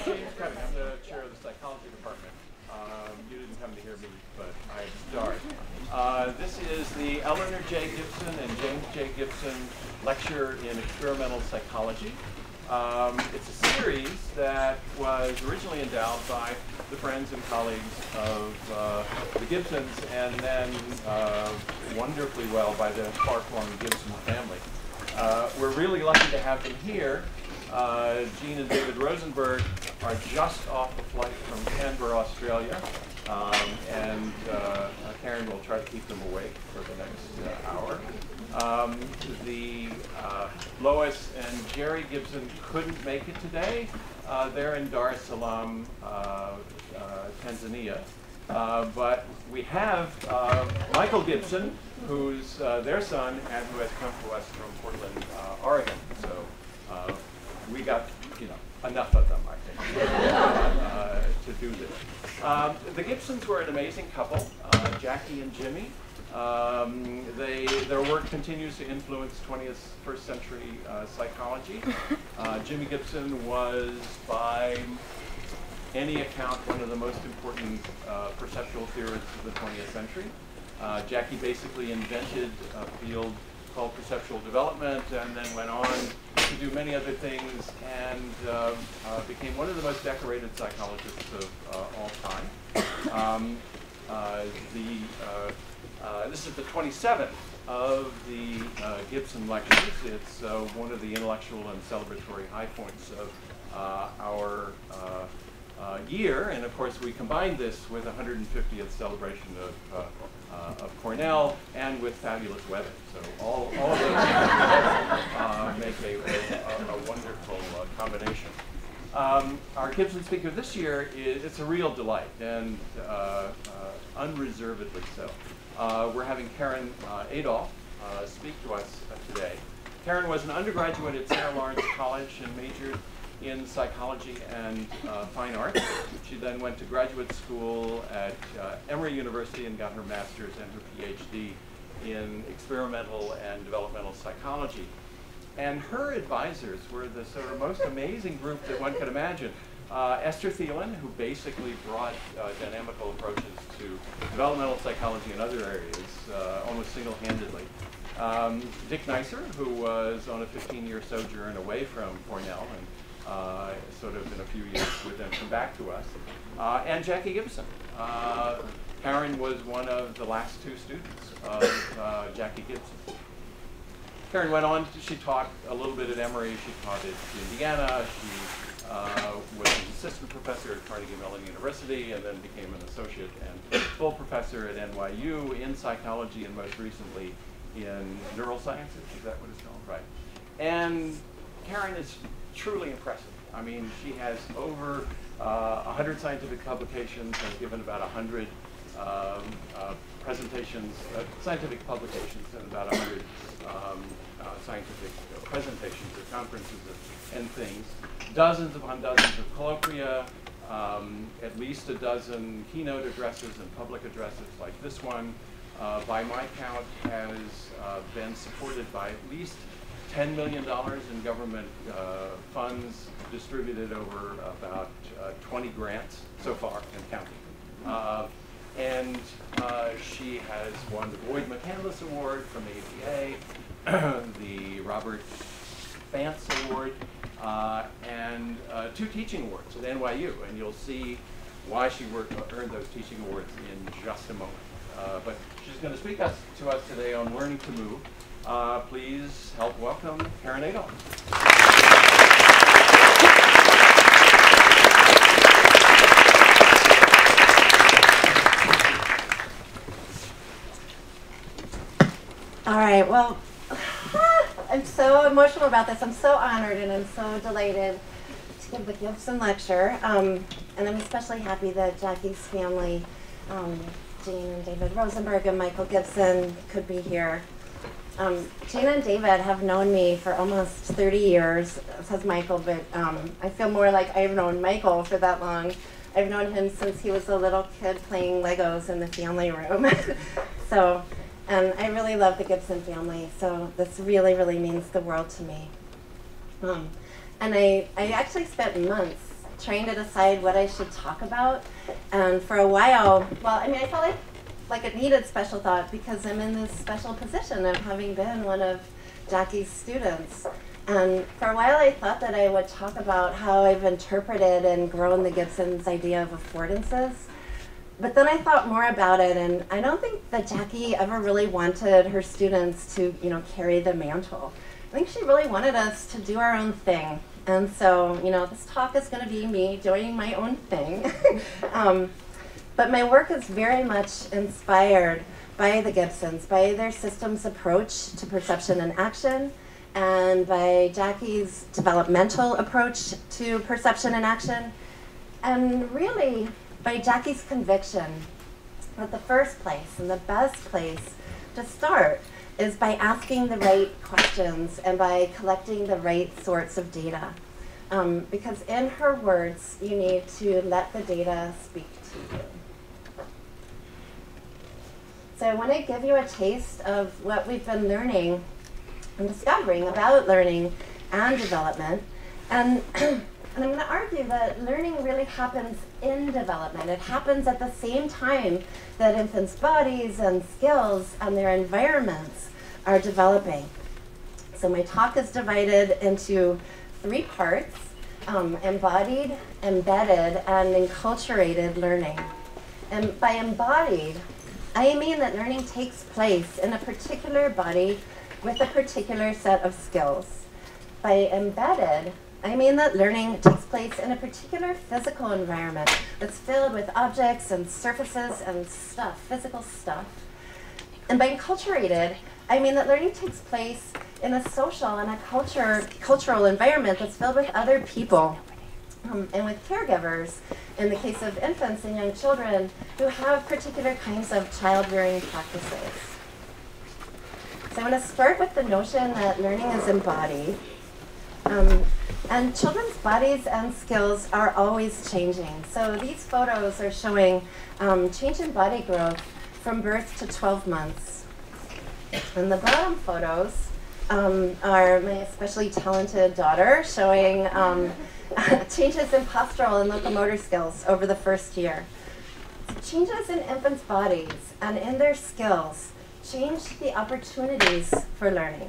James Cutting. I'm the chair of the psychology department. You didn't come to hear me, but I start. This is the Eleanor J. Gibson and James J. Gibson Lecture in Experimental Psychology. It's a series that was originally endowed by the friends and colleagues of the Gibsons, and then wonderfully well by the far-flung Gibson family. We're really lucky to have them here. Jean and David Rosenberg are just off the flight from Canberra, Australia, and Karen will try to keep them awake for the next hour. Lois and Jerry Gibson couldn't make it today. They're in Dar es Salaam, Tanzania. But we have Michael Gibson, who's their son and who has come to us from Portland, Oregon. So we got, enough of them, I think, to do this. The Gibsons were an amazing couple, Jackie and Jimmy. Their work continues to influence 21st century psychology. Jimmy Gibson was, by any account, one of the most important perceptual theorists of the 20th century. Jackie basically invented a field called perceptual development, and then went on to do many other things, and became one of the most decorated psychologists of all time. This is the 27th of the Gibson Lectures. It's one of the intellectual and celebratory high points of our year, and of course we combined this with the 150th celebration of Cornell and with fabulous weather. So all of those make a wonderful combination. Our Gibson speaker this year it's a real delight, and unreservedly so. We're having KarenE Adolph speak to us today. Karen was an undergraduate at St. Lawrence College and majored in psychology and fine arts. She then went to graduate school at Emory University and got her master's and her PhD in experimental and developmental psychology. And her advisors were the sort of most amazing group that one could imagine. Esther Thielen, who basically brought dynamical approaches to developmental psychology in other areas almost single-handedly. Dick Neisser, who was on a 15-year sojourn away from Cornell and sort of in a few years would then come back to us. And Jackie Gibson. Karen was one of the last two students of Jackie Gibson. Karen went on, she taught a little bit at Emory, she taught at Indiana, she was an assistant professor at Carnegie Mellon University, and then became an associate and full professor at NYU in psychology, and most recently in neurosciences. Is that what it's called? Right. And Karen is truly impressive. I mean, she has over 100 scientific publications and given about 100 presentations, scientific publications, and about 100 scientific presentations at conferences and things. Dozens upon dozens of colloquia, at least a dozen keynote addresses and public addresses like this one. By my count, has been supported by at least $10 million in government funds distributed over about 20 grants so far and counting. And she has won the Boyd McCandless Award from the APA, the Robert Vance Award, and 2 teaching awards at NYU. And you'll see why she earned those teaching awards in just a moment. But she's going to speak to us today on learning to move. Please help welcome KarenE Adolph. All right, well, I'm so emotional about this. I'm so honored and I'm so delighted to give the Gibson lecture. And I'm especially happy that Jackie's family, Jean and David Rosenberg and Michael Gibson, could be here. Jean and David have known me for almost 30 years, says Michael, but I feel more like I've known Michael for that long. I've known him since he was a little kid playing Legos in the family room. And I really love the Gibson family, so this really, really means the world to me. And I actually spent months trying to decide what I should talk about. And for a while, well, I mean, I felt like it needed special thought because I'm in this special position of having been one of Jackie's students. And for a while I thought that I would talk about how I've interpreted and grown the Gibson's idea of affordances. But then I thought more about it, and I don't think that Jackie ever really wanted her students to, carry the mantle. I think she really wanted us to do our own thing. And so, this talk is going to be me doing my own thing. But my work is very much inspired by the Gibsons, by their systems approach to perception and action, and by Jackie's developmental approach to perception and action, and really by Jackie's conviction that the first place and the best place to start is by asking the right questions and by collecting the right sorts of data. Because in her words, you need to let the data speak to you. So I want to give you a taste of what we've been learning and discovering about learning and development. And I'm going to argue that learning really happens in development. It happens at the same time that infants' bodies and skills and their environments are developing. So my talk is divided into 3 parts: embodied, embedded, and enculturated learning. And by embodied, I mean that learning takes place in a particular body with a particular set of skills. By embedded, I mean that learning takes place in a particular physical environment that's filled with objects and surfaces and stuff, physical stuff. And by enculturated, I mean that learning takes place in a social and a cultural environment that's filled with other people and with caregivers, in the case of infants and young children who have particular kinds of child-rearing practices. So I'm going to start with the notion that learning is embodied. And children's bodies and skills are always changing. So these photos are showing change in body growth from birth to 12 months. And the bottom photos are my especially talented daughter showing changes in postural and locomotor skills over the first year. Changes in infants' bodies and in their skills change the opportunities for learning.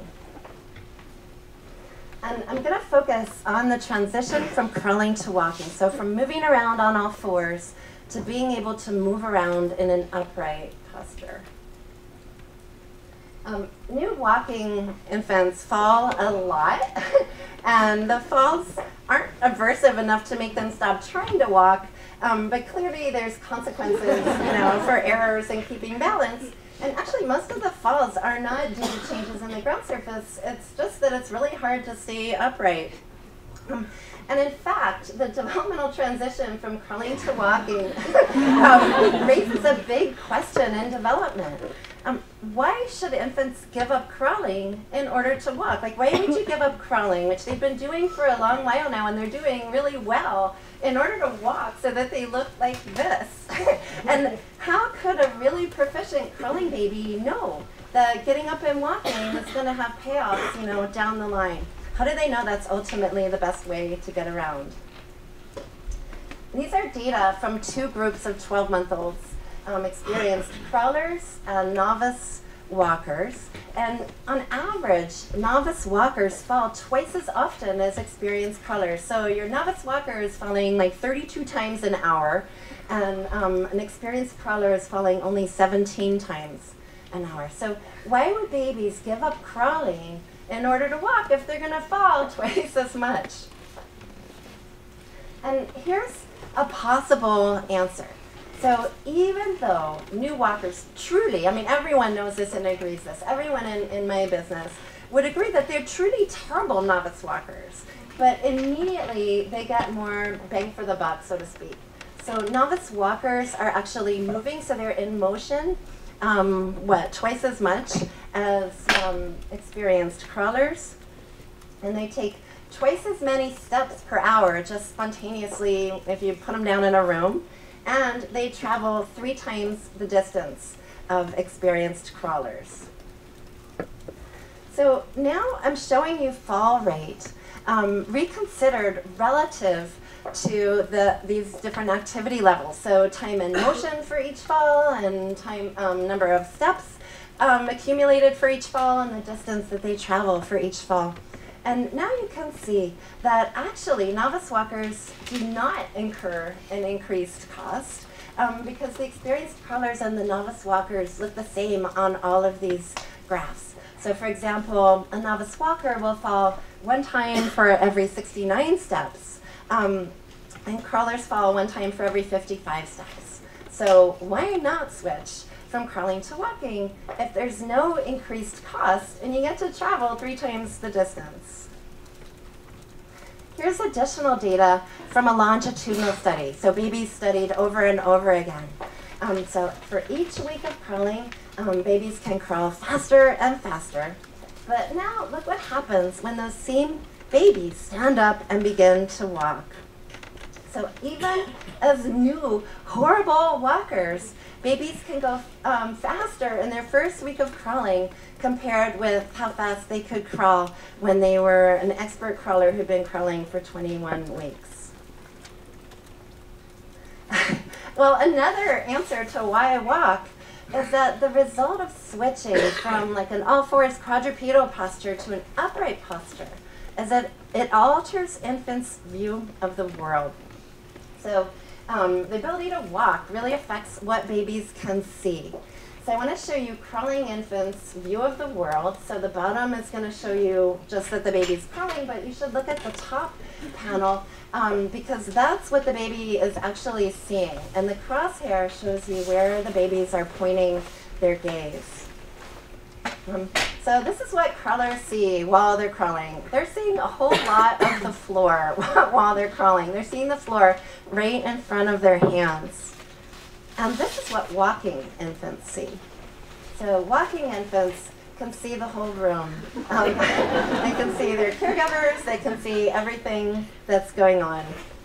And I'm going to focus on the transition from crawling to walking, so from moving around on all fours to being able to move around in an upright posture. New walking infants fall a lot, and the falls aren't aversive enough to make them stop trying to walk, but clearly there's consequences, for errors in keeping balance. And actually, most of the falls are not due to changes in the ground surface. It's just that it's really hard to stay upright. And in fact, the developmental transition from crawling to walking raises a big question in development. Why should infants give up crawling in order to walk? Like, why would you give up crawling, which they've been doing for a long while now, and they're doing really well, in order to walk so that they look like this? And how could a really proficient crawling baby know that getting up and walking is going to have payoffs, down the line? How do they know that's ultimately the best way to get around? These are data from 2 groups of 12-month-olds, experienced crawlers and novice walkers. And on average, novice walkers fall twice as often as experienced crawlers. So your novice walker is falling like 32 times an hour, and an experienced crawler is falling only 17 times an hour. So why would babies give up crawling in order to walk if they're going to fall twice as much? And here's a possible answer. So even though new walkers truly, everyone knows this and agrees this, everyone in my business would agree that they're truly terrible novice walkers, but immediately they get more bang for the buck, so to speak. So novice walkers are actually moving, so they're in motion, twice as much as experienced crawlers, and they take twice as many steps per hour just spontaneously if you put them down in a room, and they travel 3 times the distance of experienced crawlers. So now I'm showing you fall rate reconsidered relative to these different activity levels. So time in motion for each fall, and time number of steps accumulated for each fall, and the distance that they travel for each fall. And now you can see that actually novice walkers do not incur an increased cost because the experienced crawlers and the novice walkers look the same on all of these graphs. So for example, a novice walker will fall 1 time for every 69 steps, and crawlers fall 1 time for every 55 steps. So why not switch from crawling to walking if there's no increased cost and you get to travel 3 times the distance? Here's additional data from a longitudinal study. So babies studied over and over again. So for each week of crawling, babies can crawl faster and faster. But now look what happens when those same babies stand up and begin to walk. So even as new, horrible walkers, babies can go faster in their first week of crawling compared with how fast they could crawl when they were an expert crawler who'd been crawling for 21 weeks. Well, another answer to why I walk is that the result of switching from like an all-fours quadrupedal posture to an upright posture is that it alters infants' view of the world. So the ability to walk really affects what babies can see. So I want to show you crawling infants' view of the world. So the bottom is going to show you just that the baby's crawling, but you should look at the top panel because that's what the baby is actually seeing. And the crosshair shows you where the babies are pointing their gaze. So this is what crawlers see while they're crawling. They're seeing a whole lot of the floor while they're crawling. They're seeing the floor right in front of their hands. And this is what walking infants see. So walking infants can see the whole room. They can see their caregivers. They can see everything that's going on.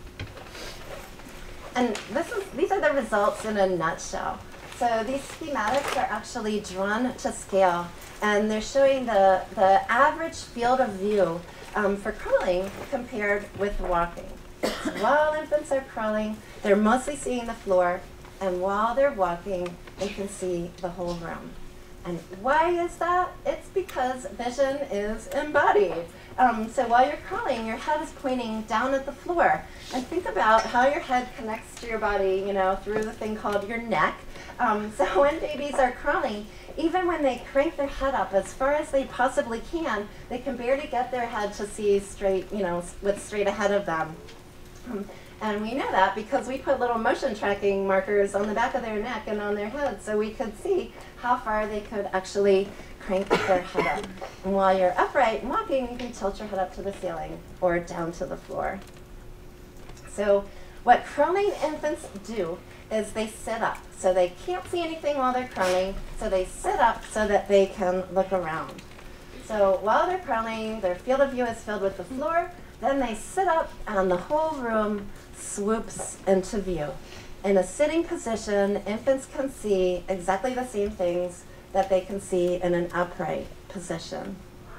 And these are the results in a nutshell. So these schematics are actually drawn to scale, and they're showing the average field of view for crawling compared with walking. While infants are crawling, they're mostly seeing the floor, and while they're walking, they can see the whole room. And why is that? It's because vision is embodied. So while you're crawling, your head is pointing down at the floor. And think about how your head connects to your body, through the thing called your neck. So when babies are crawling, even when they crank their head up as far as they possibly can, they can barely get their head to see straight, what's straight ahead of them. And we know that because we put little motion tracking markers on the back of their neck and on their head so we could see how far they could actually crank their head up. And while you're upright and walking, you can tilt your head up to the ceiling or down to the floor. So what crawling infants do is they sit up. So they can't see anything while they're crawling, so they sit up so that they can look around. So while they're crawling, their field of view is filled with the floor, then they sit up and the whole room swoops into view. In a sitting position, infants can see exactly the same things that they can see in an upright position.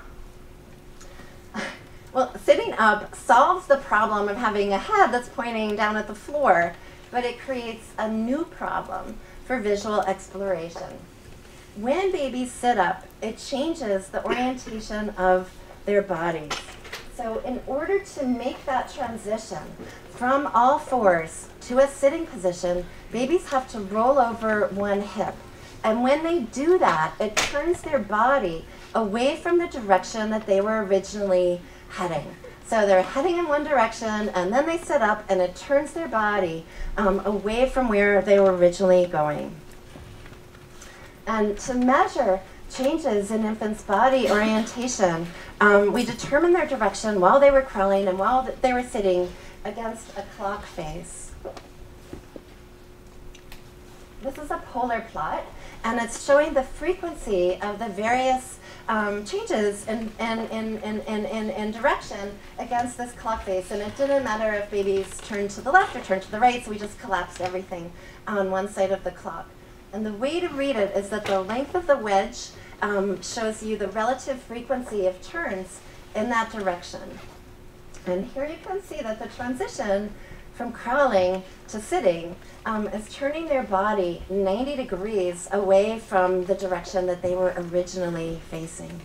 Well, sitting up solves the problem of having a head that's pointing down at the floor, but it creates a new problem for visual exploration. When babies sit up, it changes the orientation of their bodies. So in order to make that transition from all fours to a sitting position, babies have to roll over one hip. And when they do that, it turns their body away from the direction that they were originally heading. So they're heading in one direction, and then they sit up, and it turns their body away from where they were originally going. And to measure changes in infants' body orientation, we determined their direction while they were crawling and while they were sitting against a clock face. This is a polar plot, and it's showing the frequency of the various changes in direction against this clock face. And it didn't matter if babies turned to the left or turned to the right, so we just collapsed everything on one side of the clock. And the way to read it is that the length of the wedge shows you the relative frequency of turns in that direction. And here you can see that the transition from crawling to sitting is turning their body 90 degrees away from the direction that they were originally facing.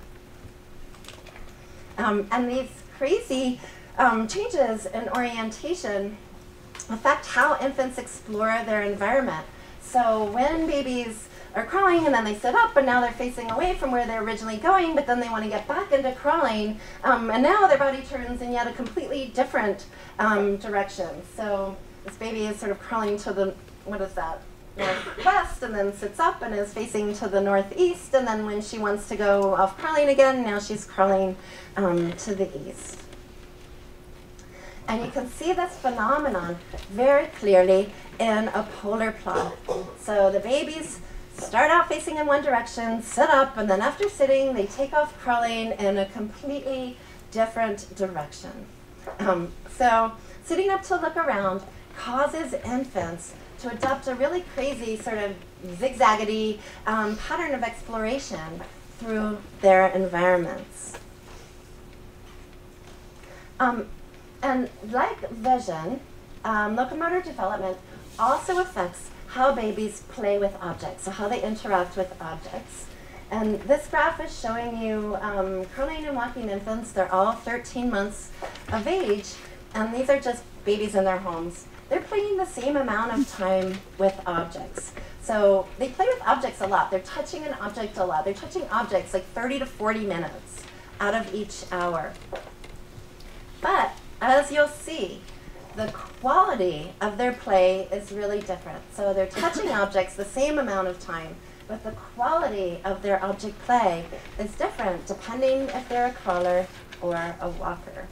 And these crazy changes in orientation affect how infants explore their environment. So when babies are crawling and then they sit up and now they're facing away from where they're originally going, but then they want to get back into crawling, and now their body turns in yet a completely different direction. So this baby is sort of crawling to the, what is that, northwest, and then sits up and is facing to the northeast, and then when she wants to go off crawling again, now she's crawling to the east. And you can see this phenomenon very clearly in a polar plot. So the babies start out facing in one direction, sit up, and then after sitting, they take off crawling in a completely different direction. So sitting up to look around causes infants to adopt a really crazy sort of zigzaggedy pattern of exploration through their environments. And like vision, locomotor development also affects how babies play with objects, so how they interact with objects. And this graph is showing you crawling and walking infants. They're all 13 months of age, and these are just babies in their homes. They're playing the same amount of time with objects. So they play with objects a lot. They're touching an object a lot. They're touching objects like 30 to 40 minutes out of each hour. But as you'll see, the quality of their play is really different. So they're touching objects the same amount of time, but the quality of their object play is different depending if they're a crawler or a walker.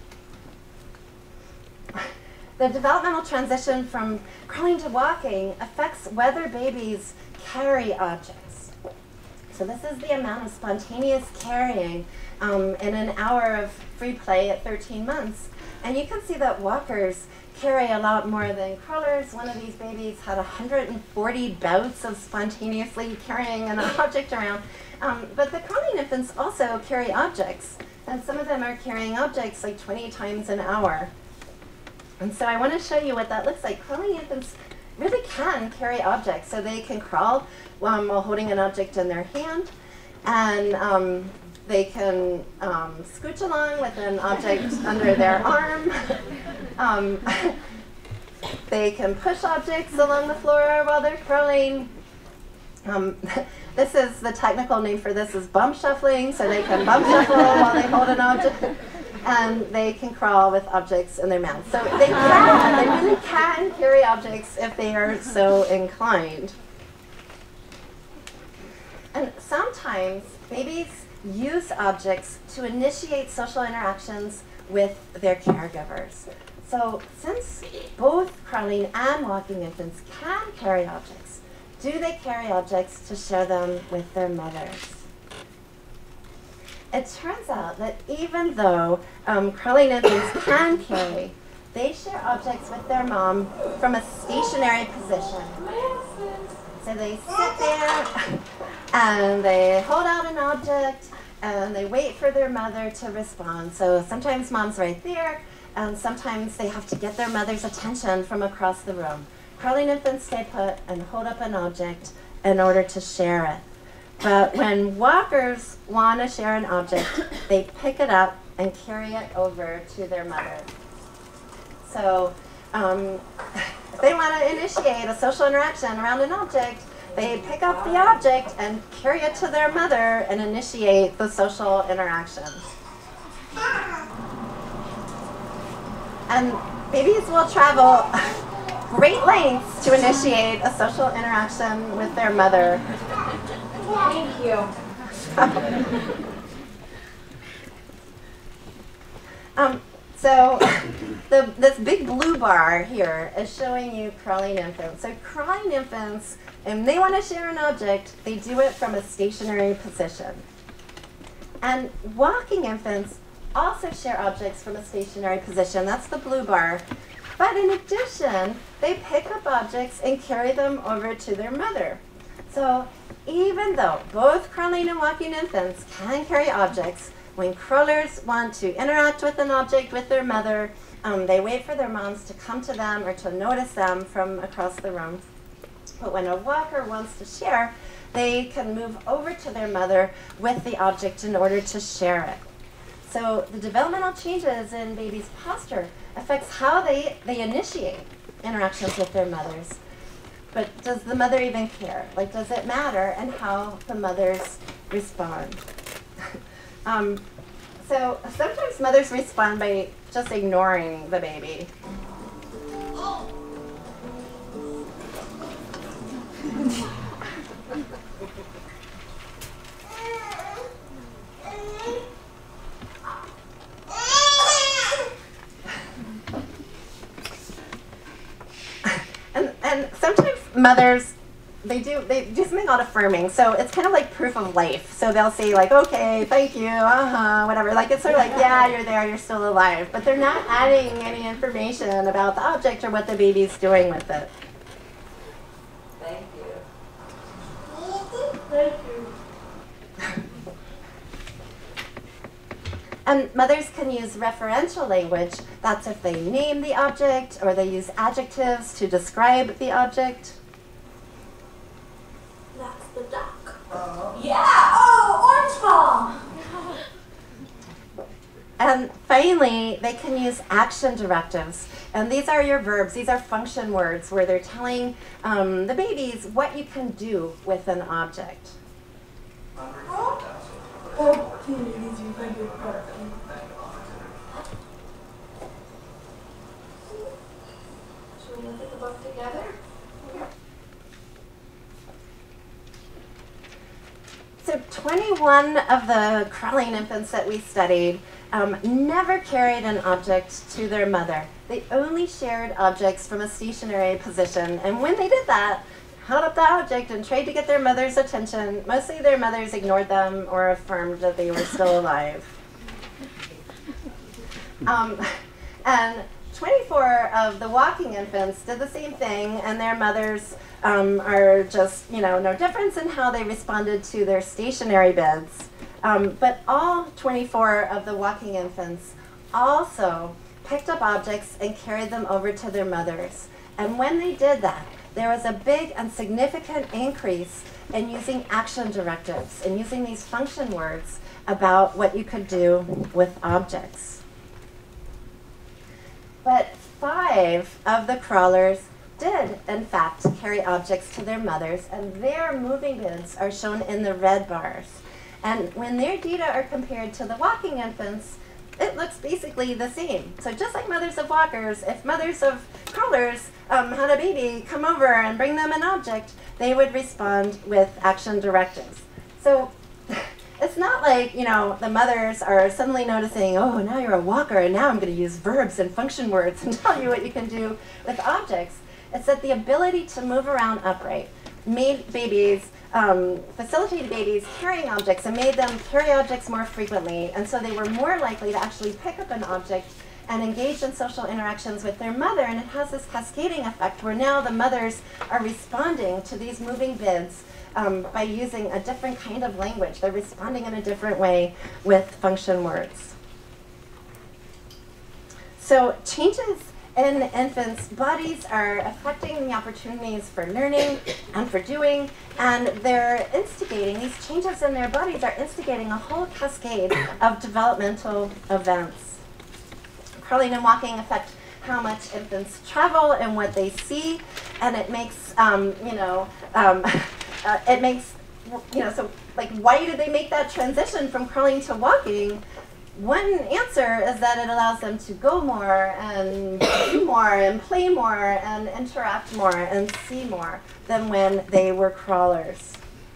The developmental transition from crawling to walking affects whether babies carry objects. So this is the amount of spontaneous carrying in an hour of free play at 13 months. And you can see that walkers carry a lot more than crawlers. One of these babies had 140 bouts of spontaneously carrying an object around. But the crawling infants also carry objects. And some of them are carrying objects like 20 times an hour. And so I want to show you what that looks like. Crawling infants really can carry objects. So they can crawl while holding an object in their hand. And they can scooch along with an object under their arm. They can push objects along the floor while they're crawling. This is the technical name for this is bump shuffling, so they can bump shuffle while they hold an object. And they can crawl with objects in their mouth. So they really can carry objects if they are so inclined. And sometimes babies use objects to initiate social interactions with their caregivers. So since both crawling and walking infants can carry objects, do they carry objects to share them with their mothers? It turns out that even though crawling infants can carry, they share objects with their mom from a stationary position. So they sit there and they hold out an object and they wait for their mother to respond. So sometimes mom's right there, and sometimes they have to get their mother's attention from across the room. Crawling infants stay put and hold up an object in order to share it. But when walkers want to share an object, they pick it up and carry it over to their mother. So if they want to initiate a social interaction around an object, they pick up the object and carry it to their mother and initiate the social interaction. And babies will travel great lengths to initiate a social interaction with their mother. Thank you. So this big blue bar here is showing you crawling infants. So crawling infants, and they want to share an object, they do it from a stationary position. And walking infants also share objects from a stationary position. That's the blue bar. But in addition, they pick up objects and carry them over to their mother. So even though both crawling and walking infants can carry objects, When crawlers want to interact with an object with their mother, they wait for their moms to come to them or to notice them from across the room. But when a walker wants to share, they can move over to their mother with the object in order to share it. So the developmental changes in babies' posture affects how they initiate interactions with their mothers. But does the mother even care? Like, does it matter and how the mothers respond? So sometimes mothers respond by just ignoring the baby. And sometimes mothers, they do something called affirming. So it's kind of like proof of life. So they'll say like, okay, thank you, whatever. Like it's sort of like, yeah, you're there, you're still alive. But they're not adding any information about the object or what the baby's doing with it. Thank you. Thank you. And mothers can use referential language. That's if they name the object or they use adjectives to describe the object. That's the duck. Yeah! Oh, orange ball! And finally, they can use action directives. And these are your verbs. These are function words where they're telling the babies what you can do with an object. Oh, please, you beg your pardon. Should we look at the book together? So 21 of the crawling infants that we studied never carried an object to their mother. They only shared objects from a stationary position. And when they did that, held up the object and tried to get their mother's attention, mostly their mothers ignored them or affirmed that they were still alive. And 24 of the walking infants did the same thing, and their mothers are just, no difference in how they responded to their stationary beds. But all 24 of the walking infants also picked up objects and carried them over to their mothers. And when they did that, there was a big and significant increase in using action directives and using these function words about what you could do with objects. But 5 of the crawlers did, in fact, carry objects to their mothers, and their moving bids are shown in the red bars. And when their data are compared to the walking infants, it looks basically the same. So just like mothers of walkers, if mothers of crawlers had a baby come over and bring them an object, they would respond with action directives. So it's not like, the mothers are suddenly noticing, oh, now you're a walker, and now I'm going to use verbs and function words and tell you what you can do with objects. It's that the ability to move around upright made babies, facilitated babies carrying objects and made them carry objects more frequently. And so they were more likely to actually pick up an object and engage in social interactions with their mother. And it has this cascading effect where now the mothers are responding to these moving bids by using a different kind of language. They're responding in a different way with function words. So changes in infants' bodies are affecting the opportunities for learning and for doing, and they're instigating, these changes in their bodies are instigating a whole cascade of developmental events. Crawling and walking affect how much infants travel and what they see, and it makes, so like, why did they make that transition from crawling to walking? One answer is that it allows them to go more and do more and play more and interact more and see more than when they were crawlers.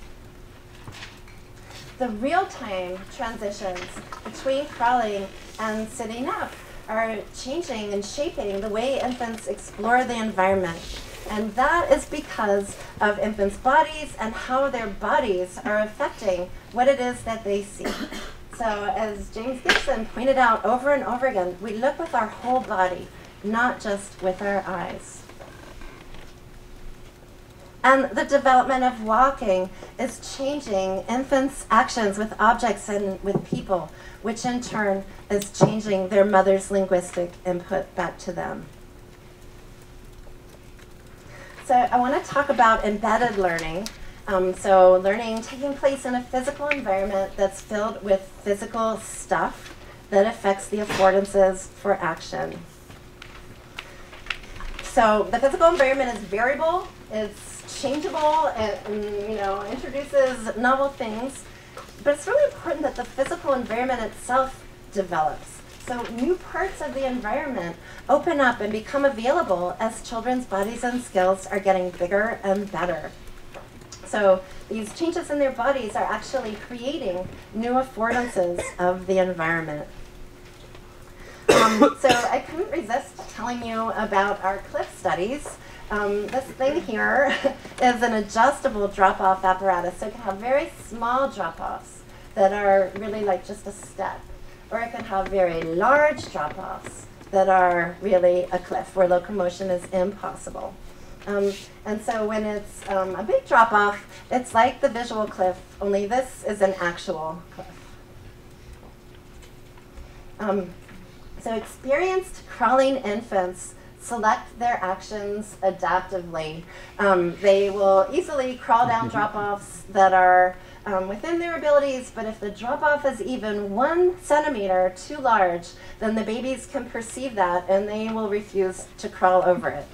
The real-time transitions between crawling and sitting up are changing and shaping the way infants explore the environment. And that is because of infants' bodies and how their bodies are affecting what it is that they see. So as James Gibson pointed out over and over again, we look with our whole body, not just with our eyes. And the development of walking is changing infants' actions with objects and with people, which in turn is changing their mother's linguistic input back to them. So I want to talk about embedded learning. So learning taking place in a physical environment that's filled with physical stuff that affects the affordances for action. So the physical environment is variable, it's changeable, and introduces novel things, but it's really important that the physical environment itself develops. So new parts of the environment open up and become available as children's bodies and skills are getting bigger and better. So these changes in their bodies are actually creating new affordances of the environment. So I couldn't resist telling you about our cliff studies. This thing here is an adjustable drop-off apparatus. So it can have very small drop-offs that are really like just a step. Or it can have very large drop-offs that are really a cliff where locomotion is impossible. And so when it's a big drop-off, it's like the visual cliff, only this is an actual cliff. So experienced crawling infants select their actions adaptively. They will easily crawl down drop-offs that are within their abilities, but if the drop-off is even 1 centimeter too large, then the babies can perceive that and they will refuse to crawl over it.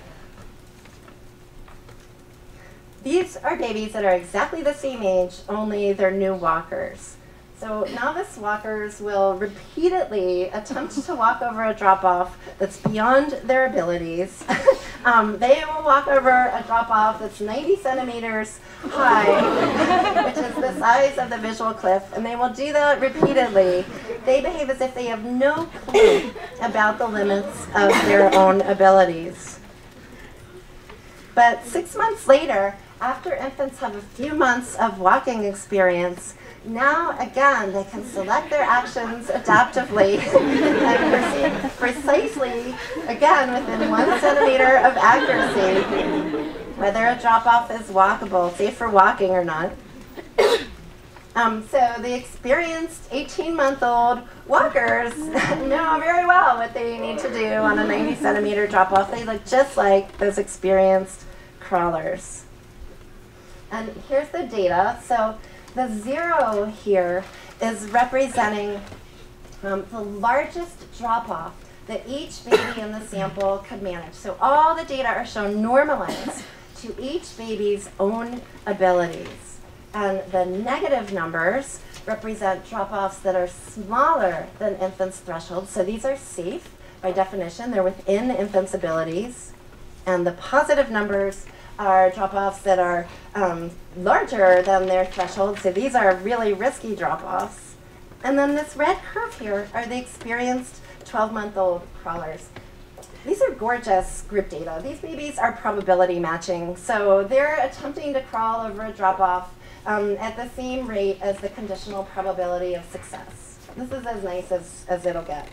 These are babies that are exactly the same age, only they're new walkers. So novice walkers will repeatedly attempt to walk over a drop-off that's beyond their abilities. They will walk over a drop-off that's 90 centimeters high, which is the size of the visual cliff, and they will do that repeatedly. They behave as if they have no clue about the limits of their own abilities. But 6 months later, after infants have a few months of walking experience, now again they can select their actions adaptively and proceed precisely, again within 1 centimeter of accuracy, whether a drop-off is walkable, safe for walking or not. So the experienced 18-month-old walkers know very well what they need to do on a 90 centimeter drop-off. They look just like those experienced crawlers. And here's the data. So the 0 here is representing the largest drop-off that each baby in the sample could manage. So all the data are shown normalized to each baby's own abilities. And the negative numbers represent drop-offs that are smaller than infants' threshold. So these are safe by definition. They're within infants' abilities. And the positive numbers are drop-offs that are larger than their threshold. So these are really risky drop-offs. And then this red curve here are the experienced 12-month-old crawlers. These are gorgeous group data. These babies are probability matching. So they're attempting to crawl over a drop-off at the same rate as the conditional probability of success. This is as nice as it'll get.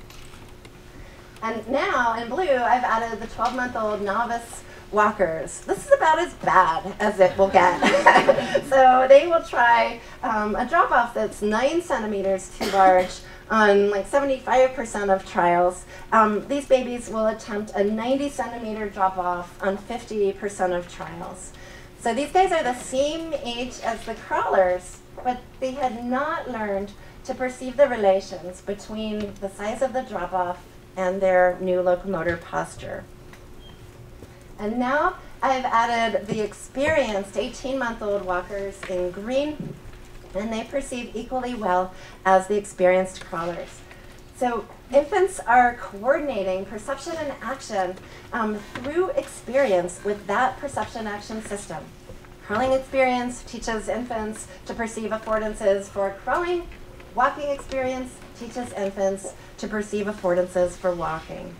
And now, in blue, I've added the 12-month-old novice walkers. This is about as bad as it will get. So they will try a drop-off that's 9 centimeters too large on like 75% of trials. These babies will attempt a 90 centimeter drop-off on 50% of trials. So these guys are the same age as the crawlers, but they had not learned to perceive the relations between the size of the drop-off and their new locomotor posture. And now I've added the experienced 18-month-old walkers in green, and they perceive equally well as the experienced crawlers. So infants are coordinating perception and action through experience with that perception action system. Crawling experience teaches infants to perceive affordances for crawling. Walking experience teaches infants to perceive affordances for walking.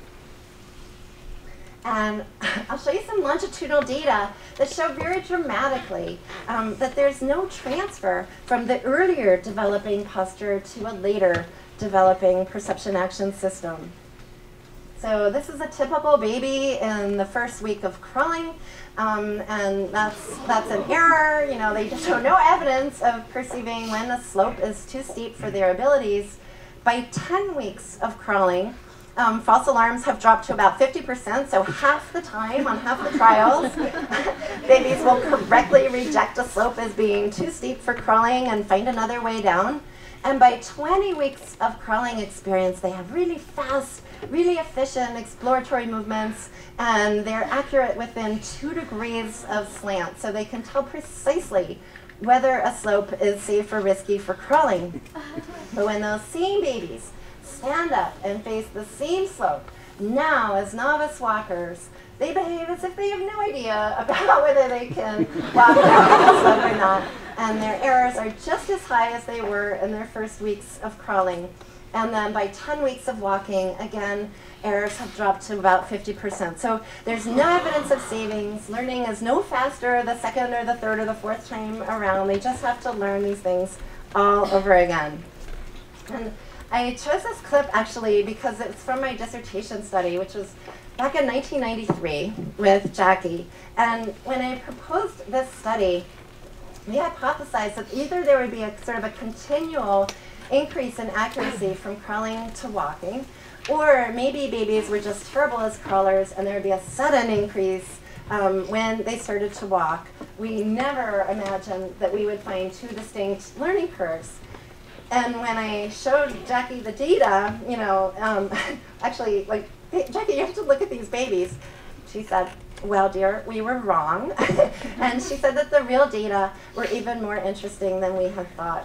And I'll show you some longitudinal data that show very dramatically that there's no transfer from the earlier developing posture to a later developing perception action system. So this is a typical baby in the first week of crawling, and that's an error. You know, they just show no evidence of perceiving when a slope is too steep for their abilities. By 10 weeks of crawling, false alarms have dropped to about 50%, so half the time on half the trials, babies will correctly reject a slope as being too steep for crawling and find another way down. And by 20 weeks of crawling experience, they have really fast, really efficient exploratory movements, and they're accurate within 2 degrees of slant, so they can tell precisely whether a slope is safe or risky for crawling. But when those same babies stand up and face the same slope, now as novice walkers, they behave as if they have no idea about whether they can walk down the slope or not. And their errors are just as high as they were in their first weeks of crawling. And then by 10 weeks of walking, again, errors have dropped to about 50%. So there's no evidence of savings. Learning is no faster the second or the third or the fourth time around. They just have to learn these things all over again. And I chose this clip actually because it's from my dissertation study, which was back in 1993 with Jackie. And when I proposed this study, we hypothesized that either there would be a sort of a continual increase in accuracy from crawling to walking, or maybe babies were just terrible as crawlers and there would be a sudden increase when they started to walk. We never imagined that we would find 2 distinct learning curves. And when I showed Jackie the data, you know, actually, like, hey, Jackie, you have to look at these babies. She said, well, dear, we were wrong. And she said that the real data were even more interesting than we had thought.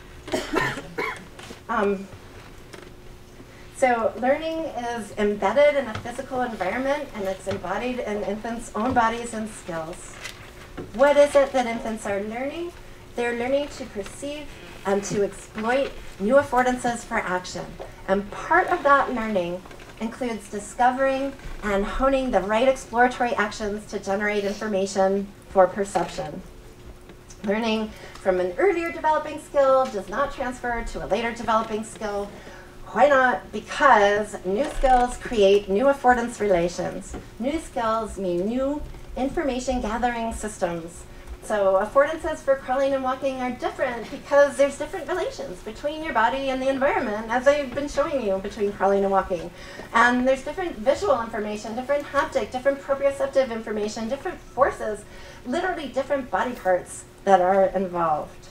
So learning is embedded in a physical environment, and it's embodied in infants' own bodies and skills. What is it that infants are learning? They're learning to perceive and to exploit new affordances for action. And part of that learning includes discovering and honing the right exploratory actions to generate information for perception. Learning from an earlier developing skill does not transfer to a later developing skill. Why not? Because new skills create new affordance relations. New skills mean new information gathering systems. So affordances for crawling and walking are different because there's different relations between your body and the environment, as I've been showing you, between crawling and walking. And there's different visual information, different haptic, different proprioceptive information, different forces, literally different body parts that are involved.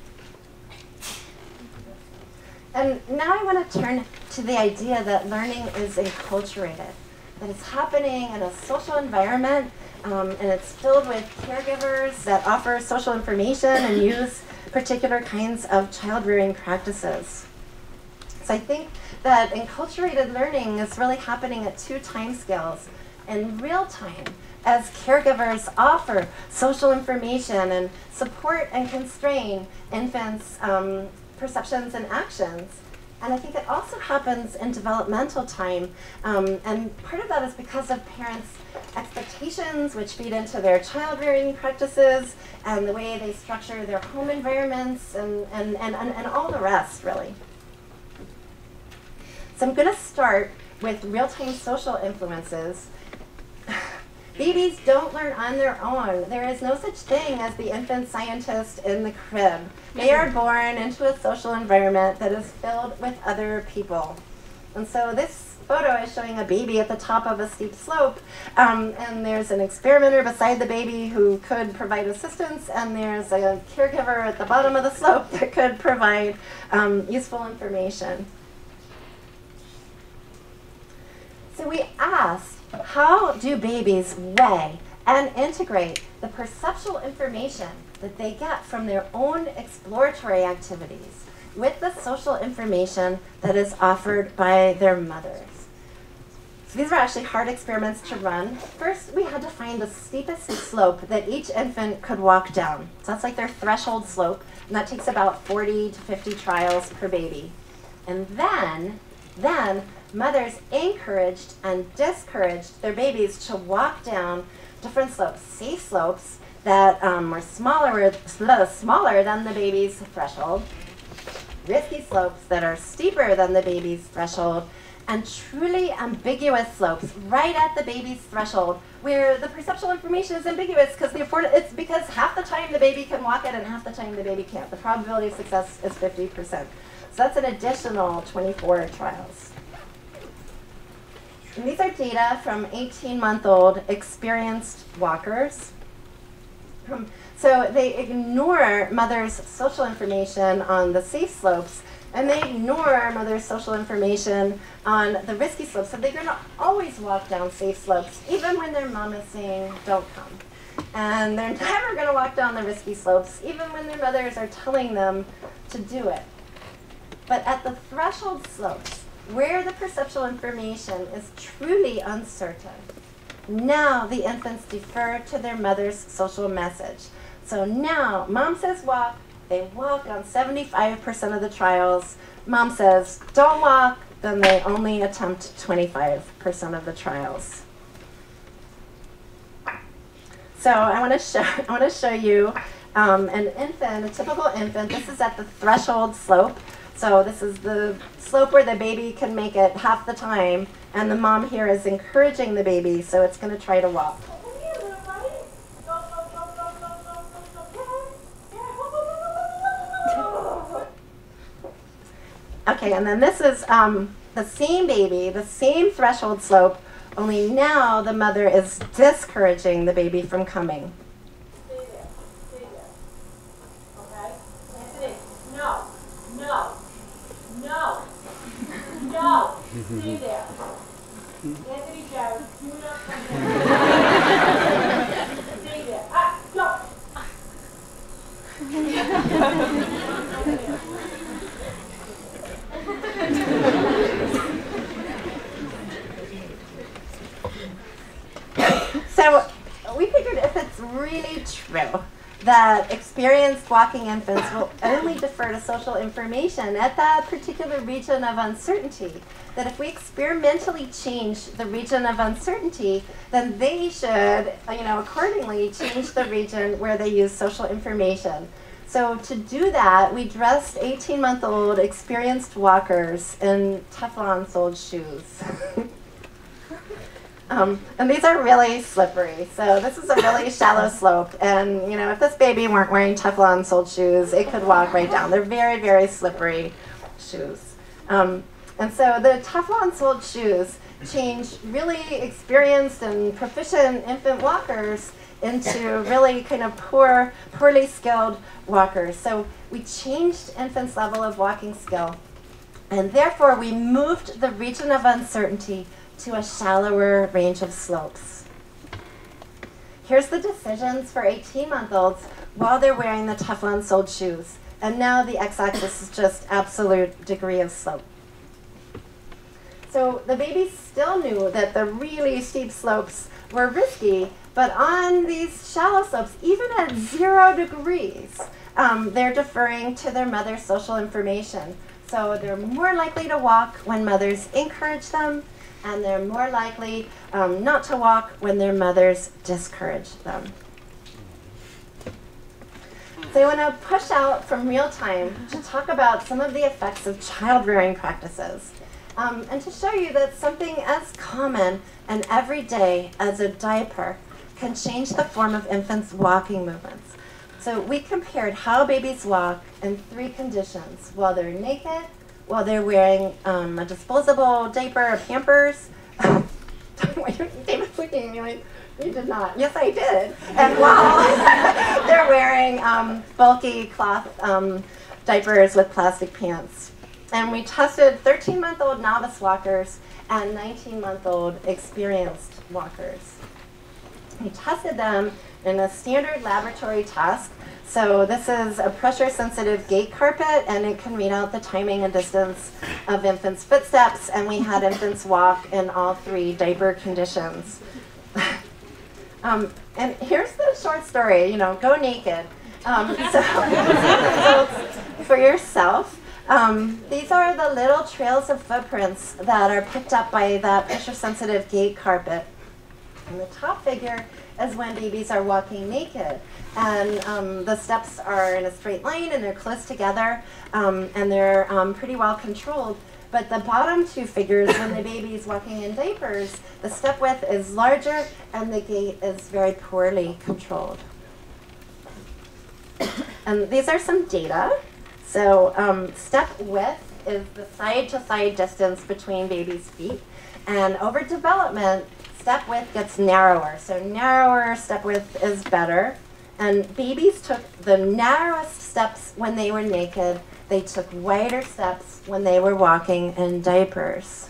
And now I want to turn to the idea that learning is enculturated, that it's happening in a social environment, and it's filled with caregivers that offer social information and use particular kinds of child-rearing practices. So I think that enculturated learning is really happening at 2 time scales. In real time, as caregivers offer social information and support and constrain infants' perceptions and actions. And I think it also happens in developmental time. And part of that is because of parents' expectations, which feed into their child-rearing practices and the way they structure their home environments and all the rest, really. So I'm going to start with real-time social influences. Babies don't learn on their own. There is no such thing as the infant scientist in the crib. They are born into a social environment that is filled with other people. And so this photo is showing a baby at the top of a steep slope, and there's an experimenter beside the baby who could provide assistance, and there's a caregiver at the bottom of the slope that could provide useful information. So we asked, how do babies weigh and integrate the perceptual information that they get from their own exploratory activities with the social information that is offered by their mothers? So these were actually hard experiments to run. First, we had to find the steepest slope that each infant could walk down. So that's like their threshold slope, and that takes about 40 to 50 trials per baby. And then mothers encouraged and discouraged their babies to walk down different slopes, safe slopes that were smaller than the baby's threshold, risky slopes that are steeper than the baby's threshold, and truly ambiguous slopes right at the baby's threshold, where the perceptual information is ambiguous it's because half the time the baby can walk it and half the time the baby can't. The probability of success is 50%. So that's an additional 24 trials. And these are data from 18-month-old experienced walkers. So they ignore mother's social information on the safe slopes, and they ignore mother's social information on the risky slopes. So they're going to always walk down safe slopes, even when their mom is saying, don't come. And they're never going to walk down the risky slopes, even when their mothers are telling them to do it. But at the threshold slopes, where the perceptual information is truly uncertain, now the infants defer to their mother's social message. So now, mom says walk, they walk on 75% of the trials. Mom says don't walk, then they only attempt 25% of the trials. So I want to show you an infant, a typical infant. This is at the threshold slope. So this is the slope where the baby can make it half the time, and the mom here is encouraging the baby, so it's going to try to walk. Okay, and then this is the same baby, the same threshold slope, only now the mother is discouraging the baby from coming. Stay there. Stay there. Okay? Anthony, no. No. No. No. Stay there. Anthony, Jared, do not come there. Stay there. Go. So we figured if it's really true that experienced walking infants will only defer to social information at that particular region of uncertainty, that if we experimentally change the region of uncertainty, then they should, accordingly change the region where they use social information. So to do that, we dressed 18-month-old experienced walkers in Teflon-soled shoes. And these are really slippery. So this is a really shallow slope. And, if this baby weren't wearing Teflon-soled shoes, it could walk right down. They're very, very slippery shoes. And so the Teflon-soled shoes change really experienced and proficient infant walkers into really kind of poorly skilled walkers. So we changed infants' level of walking skill. And therefore, we moved the region of uncertainty to a shallower range of slopes. Here's the decisions for 18-month-olds while they're wearing the Teflon-soled shoes. And now the x-axis is just absolute degree of slope. So the babies still knew that the really steep slopes were risky, but on these shallow slopes, even at 0 degrees, they're deferring to their mother's social information. So they're more likely to walk when mothers encourage them, and they're more likely not to walk when their mothers discourage them. So I want to push out from real time to talk about some of the effects of child-rearing practices, and to show you that something as common and everyday as a diaper can change the form of infants' walking movements. So we compared how babies walk in 3 conditions: while they're naked, while they're wearing a disposable diaper or Pampers. David's looking at me like, you did not. Yes, I did. And while they're wearing bulky cloth diapers with plastic pants. And we tested 13-month-old novice walkers and 19-month-old experienced walkers. We tested them in a standard laboratory test. So this is a pressure-sensitive gait carpet, and it can read out the timing and distance of infants' footsteps, and we had infants walk in all 3 diaper conditions. And here's the short story, go naked. So for yourself, these are the little trails of footprints that are picked up by that pressure-sensitive gait carpet. And the top figure is when babies are walking naked. And the steps are in a straight line, and they're close together, and they're pretty well controlled. But the bottom two figures, when the baby is walking in diapers, the step width is larger and the gait is very poorly controlled. And these are some data. So step width is the side-to-side distance between babies' feet. And over development, step width gets narrower. So narrower step width is better. And babies took the narrowest steps when they were naked. They took wider steps when they were walking in diapers.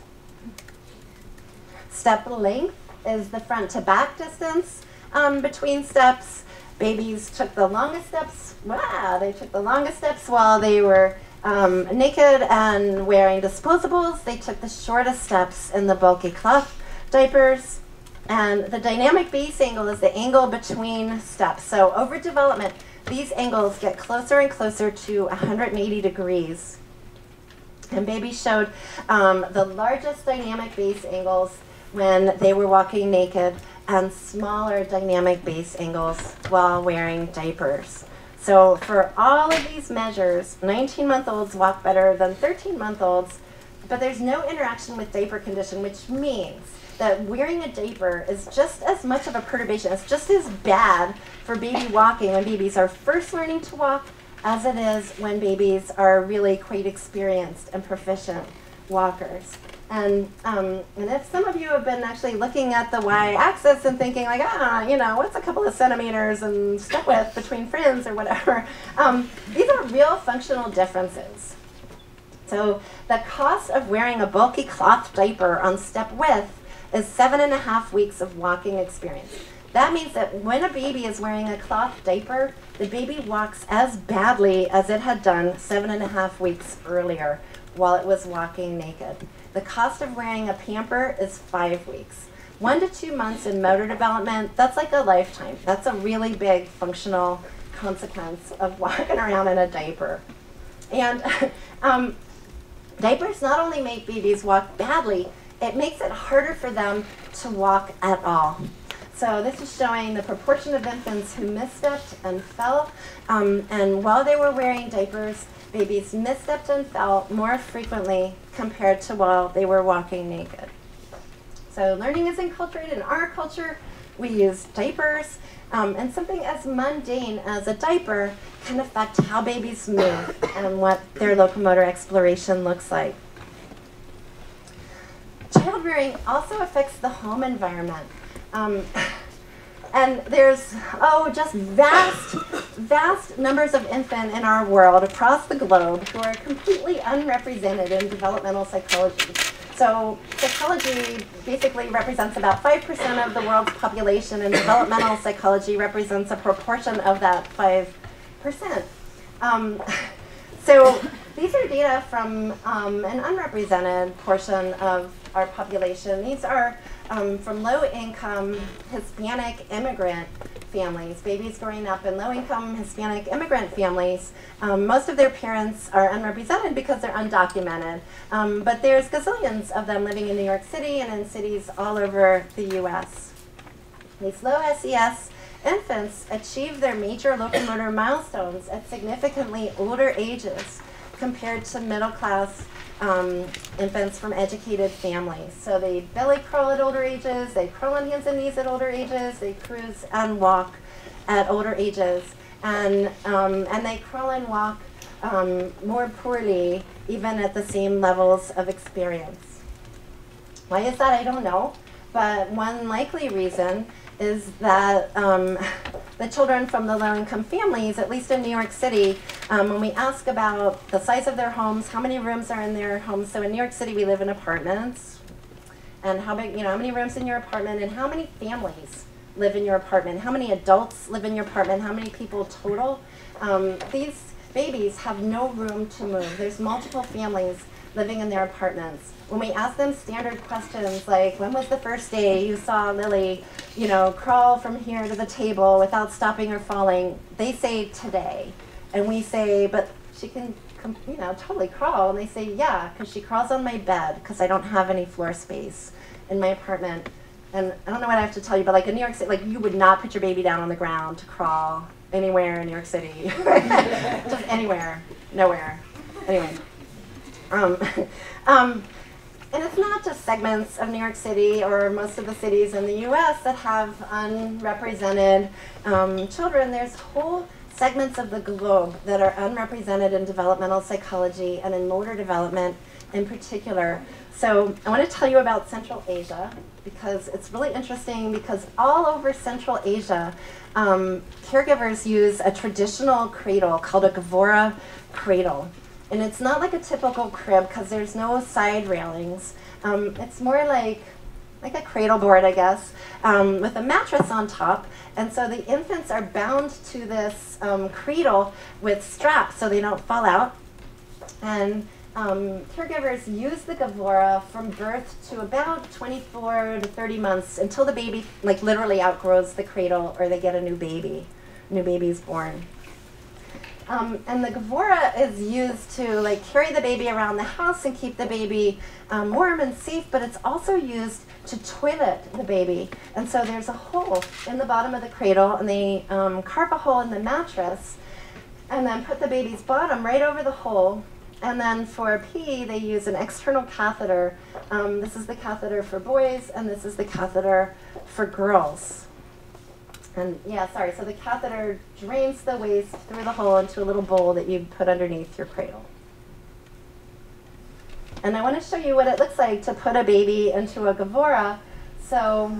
Step length is the front to back distance between steps. Babies took the longest steps. Wow, they took the longest steps while they were naked and wearing disposables. They took the shortest steps in the bulky cloth diapers. And the dynamic base angle is the angle between steps. So over development, these angles get closer and closer to 180 degrees. And babies showed the largest dynamic base angles when they were walking naked and smaller dynamic base angles while wearing diapers. So for all of these measures, 19-month-olds walk better than 13-month-olds, but there's no interaction with diaper condition, which means that wearing a diaper is just as much of a perturbation. It's just as bad for baby walking when babies are first learning to walk as it is when babies are really quite experienced and proficient walkers. And if some of you have been actually looking at the y-axis and thinking like, you know, what's a couple of centimeters and step width between friends or whatever, these are real functional differences. So the cost of wearing a bulky cloth diaper on step width is 7.5 weeks of walking experience. That means that when a baby is wearing a cloth diaper, the baby walks as badly as it had done 7.5 weeks earlier while it was walking naked. The cost of wearing a pamper is 5 weeks. 1 to 2 months in motor development, that's like a lifetime. That's a really big functional consequence of walking around in a diaper. And diapers not only make babies walk badly, it makes it harder for them to walk at all. So this is showing the proportion of infants who misstepped and fell. And while they were wearing diapers, babies misstepped and fell more frequently compared to while they were walking naked. So learning is enculturated in our culture. We use diapers. And something as mundane as a diaper can affect how babies move and what their locomotor exploration looks like. Child rearing also affects the home environment. And there's, just vast numbers of infants in our world across the globe who are completely unrepresented in developmental psychology. So psychology basically represents about 5% of the world's population, and developmental psychology represents a proportion of that 5%. So these are data from an unrepresented portion of our population. These are from low-income Hispanic immigrant families, babies growing up in low-income Hispanic immigrant families. Most of their parents are unrepresented because they're undocumented, but there's gazillions of them living in New York City and in cities all over the US. These low SES infants achieve their major locomotor milestones at significantly older ages compared to middle-class infants from educated families. So they belly crawl at older ages, they crawl on hands and knees at older ages, they cruise and walk at older ages, and they crawl and walk more poorly even at the same levels of experience. Why is that? I don't know, but one likely reason is that the children from the low-income families, at least in New York City, when we ask about the size of their homes, how many rooms are in their homes, so in New York City we live in apartments, and how big, how many rooms in your apartment, and how many families live in your apartment, how many adults live in your apartment, how many people total. These babies have no room to move. There's multiple families living in their apartments. When we ask them standard questions like, when was the first day you saw Lily, crawl from here to the table without stopping or falling, they say today. And we say, but she can, totally crawl. And they say, yeah, because she crawls on my bed because I don't have any floor space in my apartment. And I don't know what I have to tell you, but like in New York City, you would not put your baby down on the ground to crawl anywhere in New York City. Just anywhere, nowhere. Anyway. Um, um, and it's not just segments of New York City or most of the cities in the US that have unrepresented children. There's whole segments of the globe that are unrepresented in developmental psychology and in motor development in particular. So I want to tell you about Central Asia because it's really interesting, because all over Central Asia, caregivers use a traditional cradle called a Gavora cradle. And it's not like a typical crib because there's no side railings. It's more like a cradle board, I guess, with a mattress on top. And so the infants are bound to this cradle with straps so they don't fall out. And caregivers use the Gavora from birth to about 24 to 30 months until the baby like literally outgrows the cradle or they get a new baby. New baby's born. And the Gavora is used to like carry the baby around the house and keep the baby warm and safe, but it's also used to toilet the baby. And so there's a hole in the bottom of the cradle, and they carve a hole in the mattress and then put the baby's bottom right over the hole. And then for pee, they use an external catheter. This is the catheter for boys, and this is the catheter for girls. And yeah, sorry, so the catheter drains the waste through the hole into a little bowl that you put underneath your cradle. And I want to show you what it looks like to put a baby into a Gavora. So,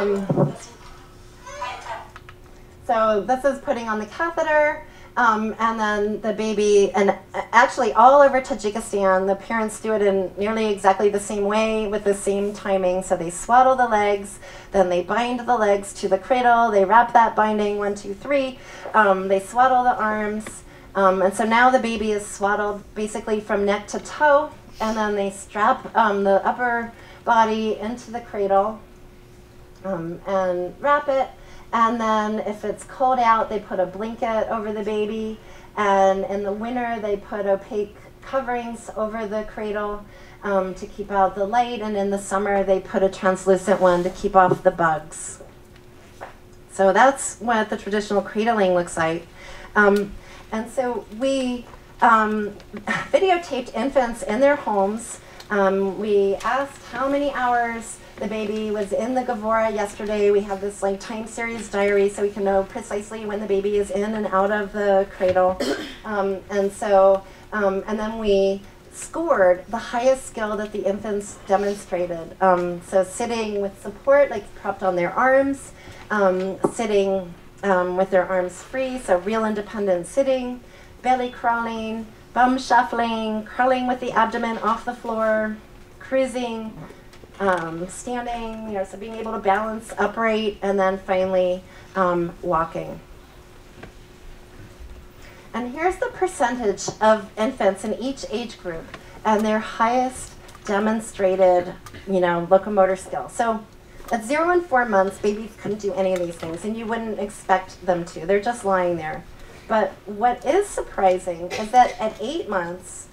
so this is putting on the catheter, and then the baby, and actually all over Tajikistan, the parents do it in nearly exactly the same way with the same timing. So they swaddle the legs, then they bind the legs to the cradle, they wrap that binding 1, 2, 3, they swaddle the arms, and so now the baby is swaddled basically from neck to toe, and then they strap the upper body into the cradle and wrap it. And then if it's cold out, they put a blanket over the baby. And in the winter, they put opaque coverings over the cradle to keep out the light. And in the summer, they put a translucent one to keep off the bugs. So that's what the traditional cradling looks like. And so we videotaped infants in their homes. We asked how many hours the baby was in the Gavora yesterday. We have this like time series diary so we can know precisely when the baby is in and out of the cradle. And then we scored the highest skill that the infants demonstrated. So sitting with support, like propped on their arms, sitting with their arms free, so real independent sitting, belly crawling, bum shuffling, curling with the abdomen off the floor, cruising, standing, so being able to balance upright, and then finally walking. And here's the percentage of infants in each age group and their highest demonstrated, locomotor skill. So at 0 and 4 months, babies couldn't do any of these things, and you wouldn't expect them to. They're just lying there. But what is surprising is that at 8 months,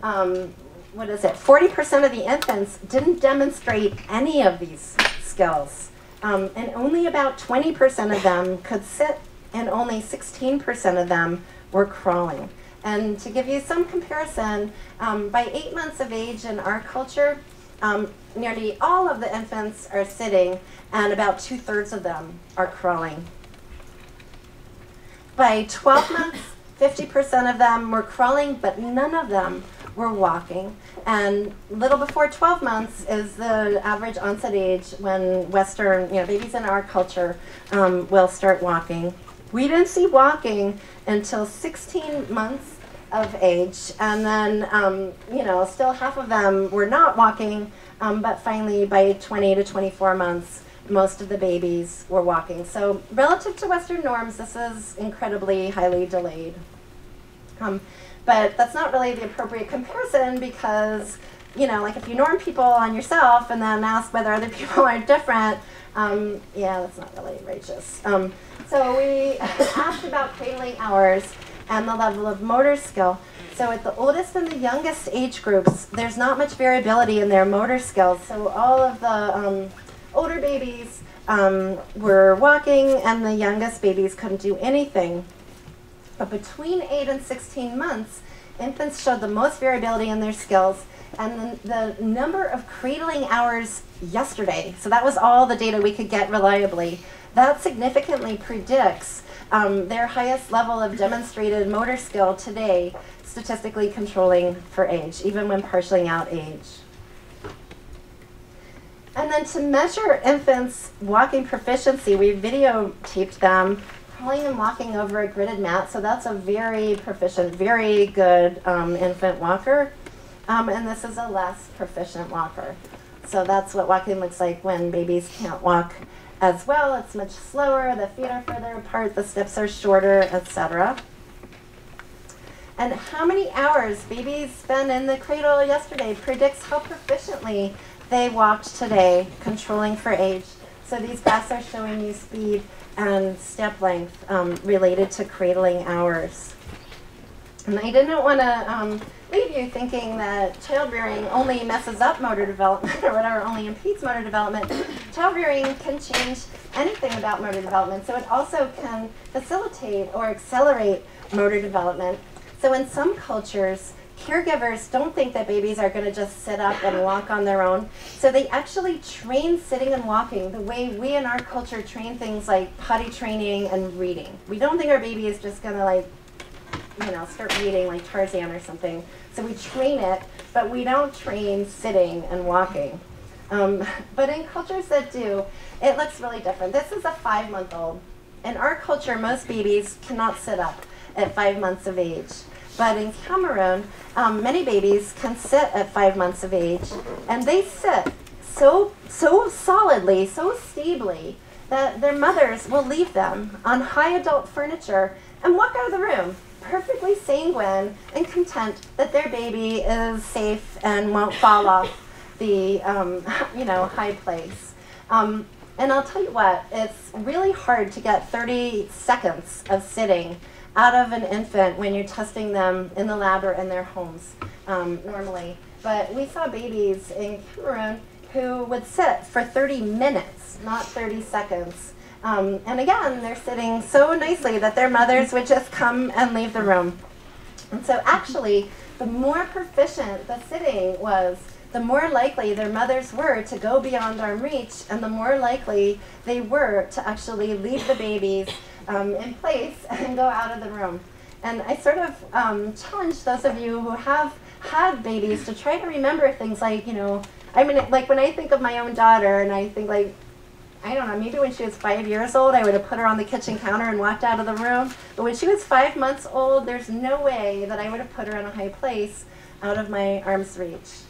40% of the infants didn't demonstrate any of these skills. And only about 20% of them could sit, and only 16% of them were crawling. And to give you some comparison, by 8 months of age in our culture, nearly all of the infants are sitting, and about 2/3 of them are crawling. By 12 months, 50% of them were crawling, but none of them were walking. And little before 12 months is the average onset age when Western, babies in our culture will start walking. We didn't see walking until 16 months of age, and then, still half of them were not walking, but finally by 20 to 24 months, most of the babies were walking. So relative to Western norms, this is incredibly highly delayed. But that's not really the appropriate comparison because, if you norm people on yourself and then ask whether other people are different, that's not really righteous. So we asked about cradling hours and the level of motor skill. So at the oldest and the youngest age groups, there's not much variability in their motor skills. So all of the older babies were walking, and the youngest babies couldn't do anything. But between 8 and 16 months, infants showed the most variability in their skills, and the number of cradling hours yesterday, so that was all the data we could get reliably, that significantly predicts their highest level of demonstrated motor skill today, statistically controlling for age, even when partialing out age. And then to measure infants' walking proficiency, we videotaped them crawling and walking over a gridded mat. So that's a very proficient, very good infant walker. And this is a less proficient walker. So that's what walking looks like when babies can't walk as well. It's much slower, the feet are further apart, the steps are shorter, etc. And how many hours babies spent in the cradle yesterday predicts how proficiently they walked today, controlling for age. So these graphs are showing you speed and step length related to cradling hours. And I didn't want to leave you thinking that childbearing only messes up motor development or whatever, only impedes motor development. Childbearing can change anything about motor development, so it also can facilitate or accelerate motor development. So in some cultures, caregivers don't think that babies are going to just sit up and walk on their own. So they actually train sitting and walking the way we in our culture train things like potty training and reading. We don't think our baby is just going to start reading like Tarzan or something. So we train it, but we don't train sitting and walking. But in cultures that do, it looks really different. This is a 5-month-old. In our culture, most babies cannot sit up at 5 months of age. But in Cameroon, many babies can sit at 5 months of age, and they sit so solidly, so stably, that their mothers will leave them on high adult furniture and walk out of the room, perfectly sanguine and content that their baby is safe and won't fall off the high place. And I'll tell you what, it's really hard to get 30 seconds of sitting out of an infant when you're testing them in the lab or in their homes normally. But we saw babies in Cameroon who would sit for 30 minutes, not 30 seconds. And again, they're sitting so nicely that their mothers would just come and leave the room. And so actually, the more proficient the sitting was, the more likely their mothers were to go beyond arm reach, and the more likely they were to actually leave the babies in place and go out of the room. And I sort of challenge those of you who have had babies to try to remember things like, like when I think of my own daughter and I think like, I don't know, maybe when she was 5 years old, I would have put her on the kitchen counter and walked out of the room. But when she was 5 months old, there's no way that I would have put her in a high place out of my arm's reach.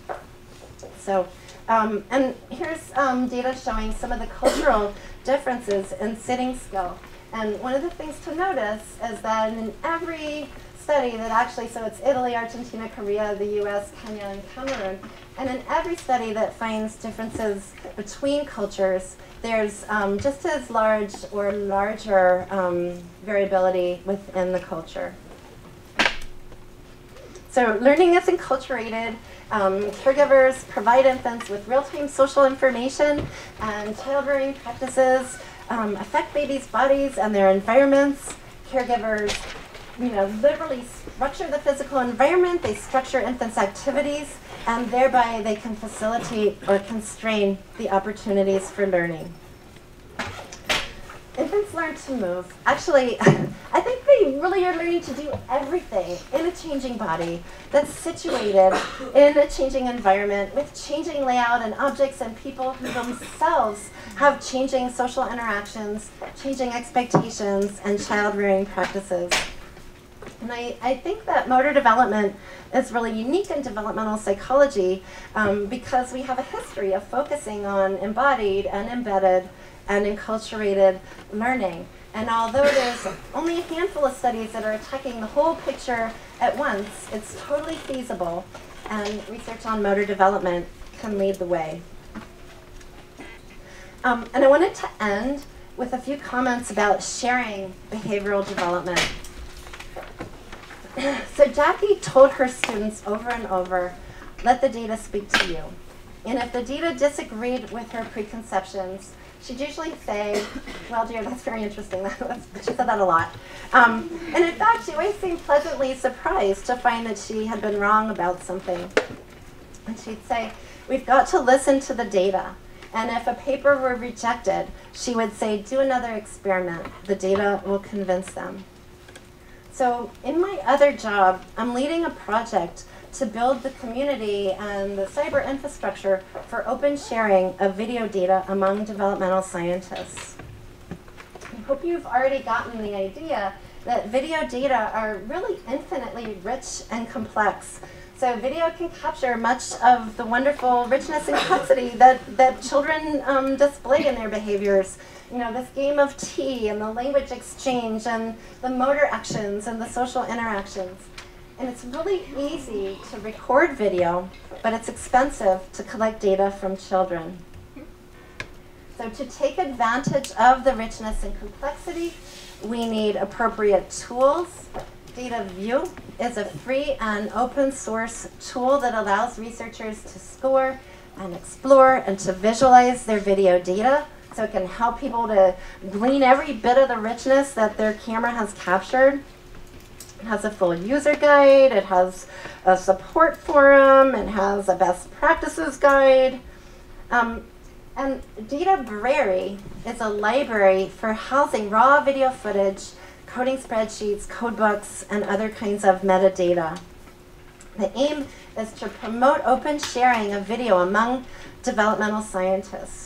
So, and here's data showing some of the cultural differences in sitting skill. And one of the things to notice is that in every study that actually, so it's Italy, Argentina, Korea, the US, Kenya, and Cameroon, and in every study that finds differences between cultures, there's just as large or larger variability within the culture. So learning is enculturated. Caregivers provide infants with real-time social information, and child-rearing practices affect babies' bodies and their environments. Caregivers, literally structure the physical environment, they structure infants' activities, and thereby they can facilitate or constrain the opportunities for learning. Infants learn to move. Actually, I think they really are learning to do everything in a changing body that's situated in a changing environment with changing layout and objects and people who themselves have changing social interactions, changing expectations, and child-rearing practices. And I think that motor development is really unique in developmental psychology because we have a history of focusing on embodied and embedded and enculturated learning. And although there's only a handful of studies that are attacking the whole picture at once, it's totally feasible, and research on motor development can lead the way. And I wanted to end with a few comments about sharing behavioral development. So Jackie told her students over and over, let the data speak to you. And if the data disagreed with her preconceptions, she'd usually say, well, dear, that's very interesting. She said that a lot. And in fact, she always seemed pleasantly surprised to find that she had been wrong about something. And she'd say, we've got to listen to the data. And if a paper were rejected, she would say, do another experiment. The data will convince them. So in my other job, I'm leading a project to build the community and the cyber infrastructure for open sharing of video data among developmental scientists. I hope you've already gotten the idea that video data are really infinitely rich and complex. So video can capture much of the wonderful richness and complexity that children display in their behaviors. You know, this game of tea and the language exchange and the motor actions and the social interactions. And it's really easy to record video, but it's expensive to collect data from children. So to take advantage of the richness and complexity, we need appropriate tools. DataView is a free and open source tool that allows researchers to score and explore and to visualize their video data. So it can help people to glean every bit of the richness that their camera has captured. It has a full user guide, it has a support forum, it has a best practices guide. And DataBrary is a library for housing raw video footage, coding spreadsheets, codebooks, and other kinds of metadata. The aim is to promote open sharing of video among developmental scientists.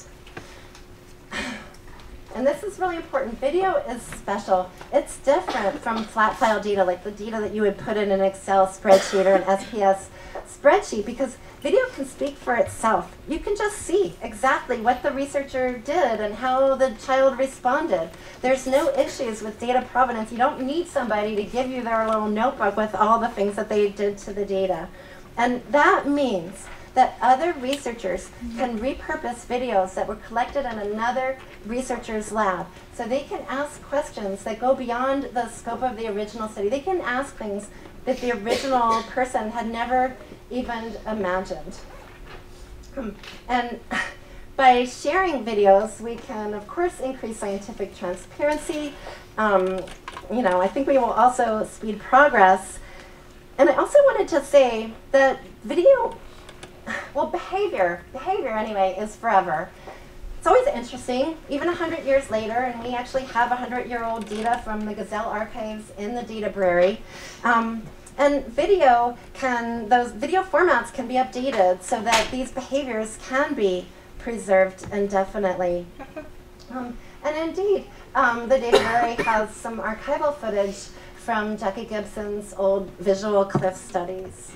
And this is really important. Video is special. It's different from flat file data, like the data that you would put in an Excel spreadsheet or an SPS spreadsheet, because video can speak for itself. You can just see exactly what the researcher did and how the child responded. There's no issues with data provenance. You don't need somebody to give you their little notebook with all the things that they did to the data. And that means that other researchers can repurpose videos that were collected in another researcher's lab. So they can ask questions that go beyond the scope of the original study. They can ask things that the original person had never even imagined. And by sharing videos, we can, of course, increase scientific transparency. I think we will also speed progress. And I also wanted to say that video, well, behavior anyway, is forever. It's always interesting, even 100 years later, and we actually have 100-year-old data from the Gazelle archives in the DataBrary. And those video formats can be updated so that these behaviors can be preserved indefinitely. And indeed, the DataBrary has some archival footage from Jackie Gibson's old visual cliff studies.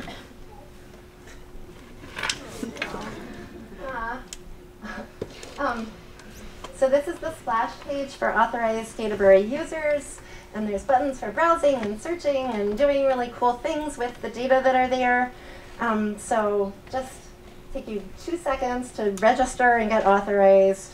So this is the splash page for authorized DataBrary users, and there's buttons for browsing and searching and doing really cool things with the data that are there. So just take you 2 seconds to register and get authorized.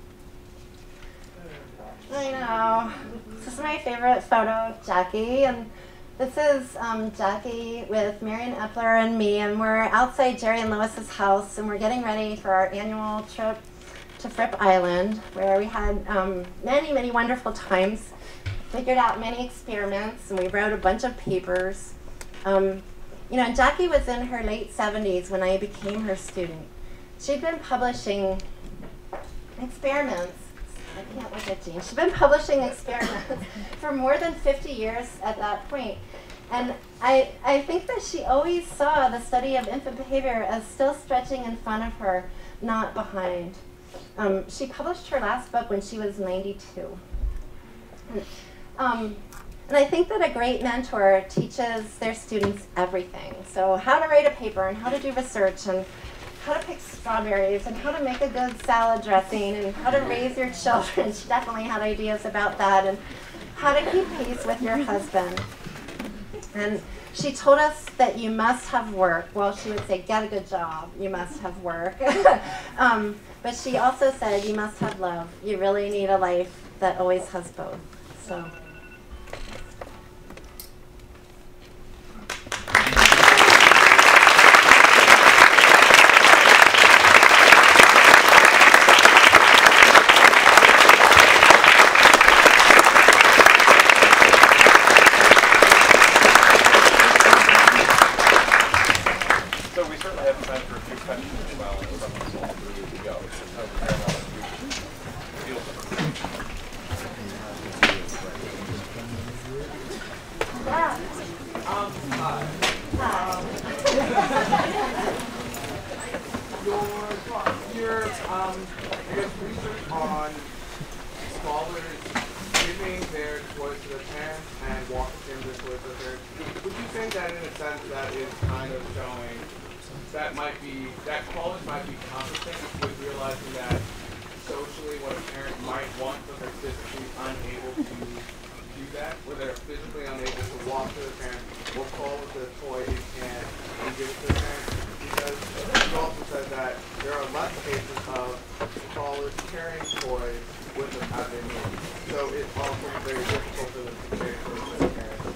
I know. This is my favorite photo of Jackie, and this is Jackie with Marion Epler and me, and we're outside Jerry and Lois's house, and we're getting ready for our annual trip to Fripp Island, where we had many, many wonderful times, figured out many experiments, and we wrote a bunch of papers. Jackie was in her late 70s when I became her student. She'd been publishing experiments. I can't look at Jean. She'd been publishing experiments for more than 50 years at that point. And I think that she always saw the study of infant behavior as still stretching in front of her, not behind. She published her last book when she was 92. And I think that a great mentor teaches their students everything. So how to write a paper and how to do research and how to pick strawberries and how to make a good salad dressing and how to raise your children. She definitely had ideas about that, and how to keep pace with your husband. And she told us that you must have work. Well, she would say, get a good job. You must have work. But she also said, you must have love. You really need a life that always has both. So. on scholars giving their toys to their parents and walking in their toys to their parents, would you say that in a sense that is kind of showing that scholars might be compensating with realizing that socially what a parent might want, but they're physically unable to do that, where they're physically unable to walk to their parents or call with a toy they can and give it to their parents? Because you also said that there are less cases of scholars carrying toys with them as they move. So it's also very difficult for them to carry toys with their parents.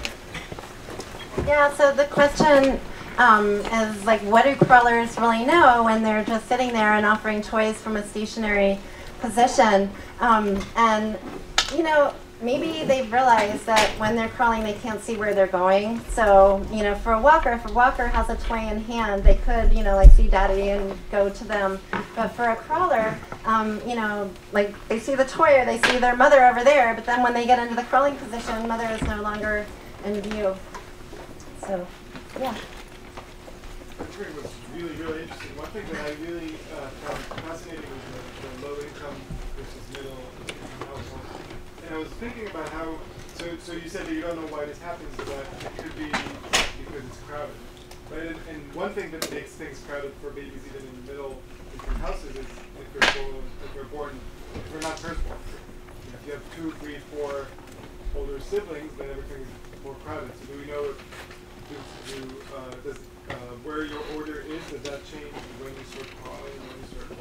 Yeah, so the question is like, what do crawlers really know when they're just sitting there and offering toys from a stationary position? And, you know, maybe they've realized that when they're crawling, they can't see where they're going. So, you know, for a walker, if a walker has a toy in hand, they could, you know, like see daddy and go to them. But for a crawler, you know, like they see the toy or they see their mother over there, but then when they get into the crawling position, mother is no longer in view. So, yeah. That trade was really, really interesting. One thing that I really found fascinating was the low income versus middle income households. And I was thinking about how, so you said that you don't know why this happens, but it could be because it's crowded. Right? And one thing that makes things crowded for babies even in middle income houses is if they're not firstborn. You know, if you have 2, 3, 4 older siblings, then everything is more crowded. So do we know if does where your order is, does that change when you start crawling and when you start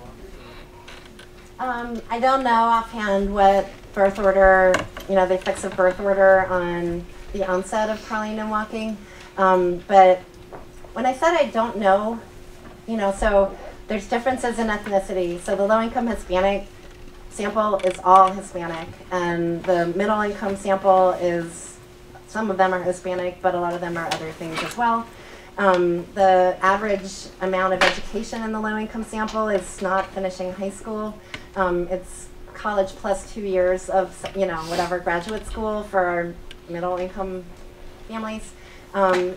walking? I don't know offhand what birth order, you know, the effects of birth order on the onset of crawling and walking. But when I said I don't know, you know, so there's differences in ethnicity. So the low-income Hispanic sample is all Hispanic, and the middle-income sample is, some of them are Hispanic, but a lot of them are other things as well. The average amount of education in the low-income sample is not finishing high school. It's college plus 2 years of, you know, whatever graduate school for our middle-income families. And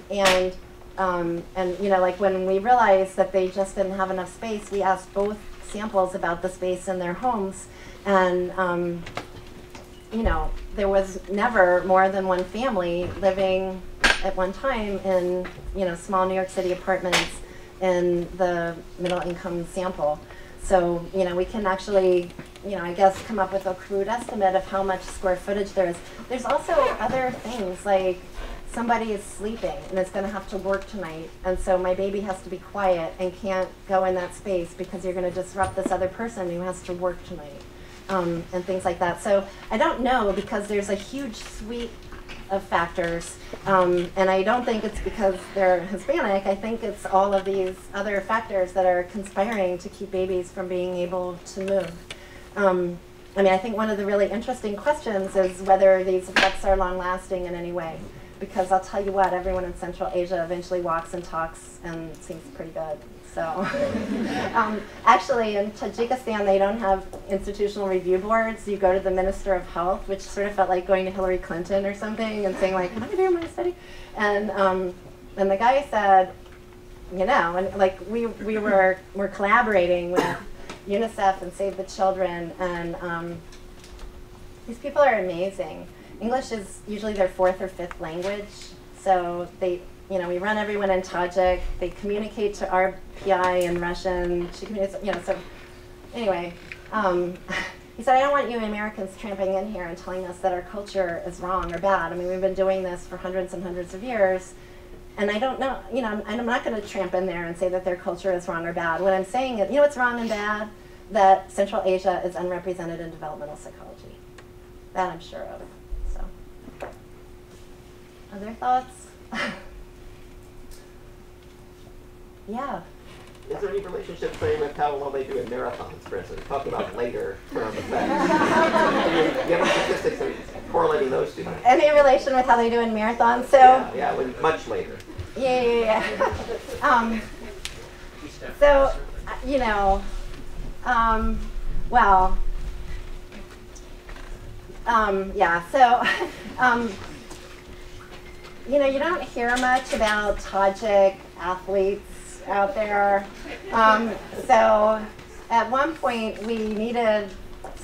you know, like when we realized that they just didn't have enough space, we asked both samples about the space in their homes, and you know, there was never more than one family living at one time in, you know, small New York City apartments in the middle income sample. So, you know, we can actually, you know, I guess come up with a crude estimate of how much square footage there is. There's also other things, like somebody is sleeping and is going to have to work tonight, and so my baby has to be quiet and can't go in that space because you're going to disrupt this other person who has to work tonight. And things like that. So I don't know, because there's a huge suite of factors, and I don't think it's because they're Hispanic. I think it's all of these other factors that are conspiring to keep babies from being able to move. I mean, I think one of the really interesting questions is whether these effects are long-lasting in any way, because I'll tell you what, everyone in Central Asia eventually walks and talks and seems pretty good. So, actually, in Tajikistan, they don't have institutional review boards. You go to the Minister of Health, which sort of felt like going to Hillary Clinton or something and saying, like, can I do my study? And the guy said, you know, and like we're collaborating with UNICEF and Save the Children, and these people are amazing. English is usually their 4th or 5th language, so they, you know, we run everyone in Tajik. They communicate to our PI in Russian. She communicates, you know, so anyway, he said, I don't want you Americans tramping in here and telling us that our culture is wrong or bad. I mean, we've been doing this for hundreds and hundreds of years, and I don't know, you know, I'm not going to tramp in there and say that their culture is wrong or bad. What I'm saying is, you know what's wrong and bad? That Central Asia is unrepresented in developmental psychology. That I'm sure of. So, other thoughts? Yeah. Is there any relationship, say, with how well they do in marathons, for instance? Talk about later term effects. I mean, you have any statistics of correlating those two things? Any relation with how they do in marathons? So yeah, much later. Yeah. So, you know, well, yeah. So, you know, you don't hear much about Tajik athletes out there. So at one point we needed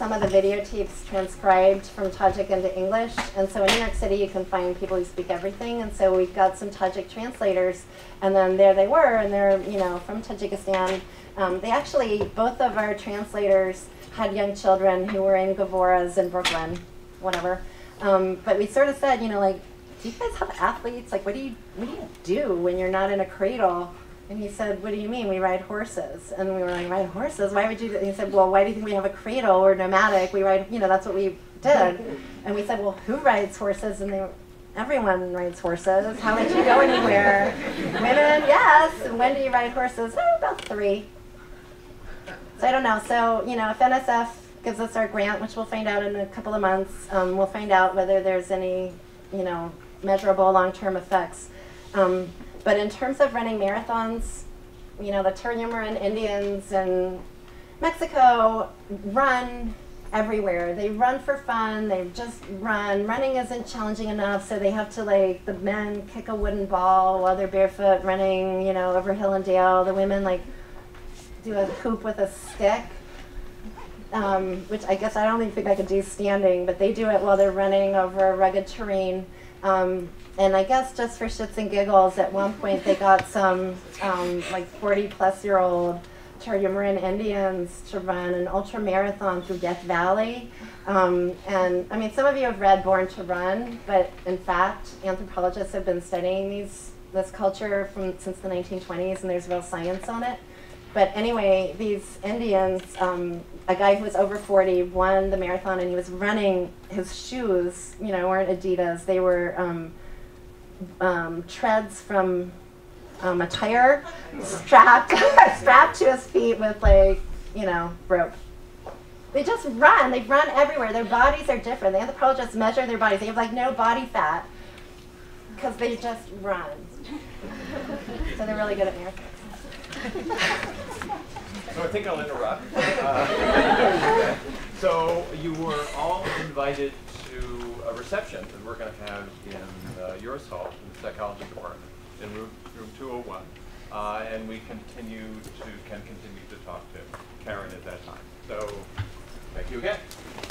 some of the videotapes transcribed from Tajik into English. And so in New York City, you can find people who speak everything. And so we've got some Tajik translators. And then there they were, and they're, you know, from Tajikistan. They actually, both of our translators had young children who were in Gavoras in Brooklyn, whatever. But we sort of said, you know, like, do you guys have athletes? Like, what do you do when you're not in a cradle? And he said, what do you mean? We ride horses. And we were like, ride horses? Why would you do that? And he said, well, why do you think we have a cradle? We're nomadic. We ride, you know, that's what we did. And we said, well, who rides horses? And they were, everyone rides horses. How would you go anywhere? Women, yes. And when do you ride horses? Oh, about 3. So I don't know. So, you know, if NSF gives us our grant, which we'll find out in a couple of months, we'll find out whether there's any, you know, measurable long-term effects. But in terms of running marathons, you know, the Turkmen Indians in Mexico run everywhere. They run for fun. They just run. Running isn't challenging enough, so they have to, like, the men kick a wooden ball while they're barefoot running, you know, over hill and dale. The women, like, do a hoop with a stick, which I guess I don't even think I could do standing, but they do it while they're running over rugged terrain. And I guess just for shits and giggles, at one point they got some like 40-plus-year-old Turkmen Indians to run an ultra marathon through Death Valley. And I mean, some of you have read Born to Run, but in fact, anthropologists have been studying this culture since the 1920s, and there's real science on it. But anyway, these Indians, a guy who was over 40 won the marathon, and he was running, his shoes, you know, weren't Adidas, they were treads from a tire strapped to his feet with, like, you know, rope. They just run. They run everywhere. Their bodies are different. The anthropologists measure their bodies. They have, like, no body fat because they just run. So they're really good at marathons. So I think I'll interrupt. So you were all invited to a reception that we're going to have in yours hall, in the psychology department, in room 201, and we can continue to talk to Karen at that time. So thank you again.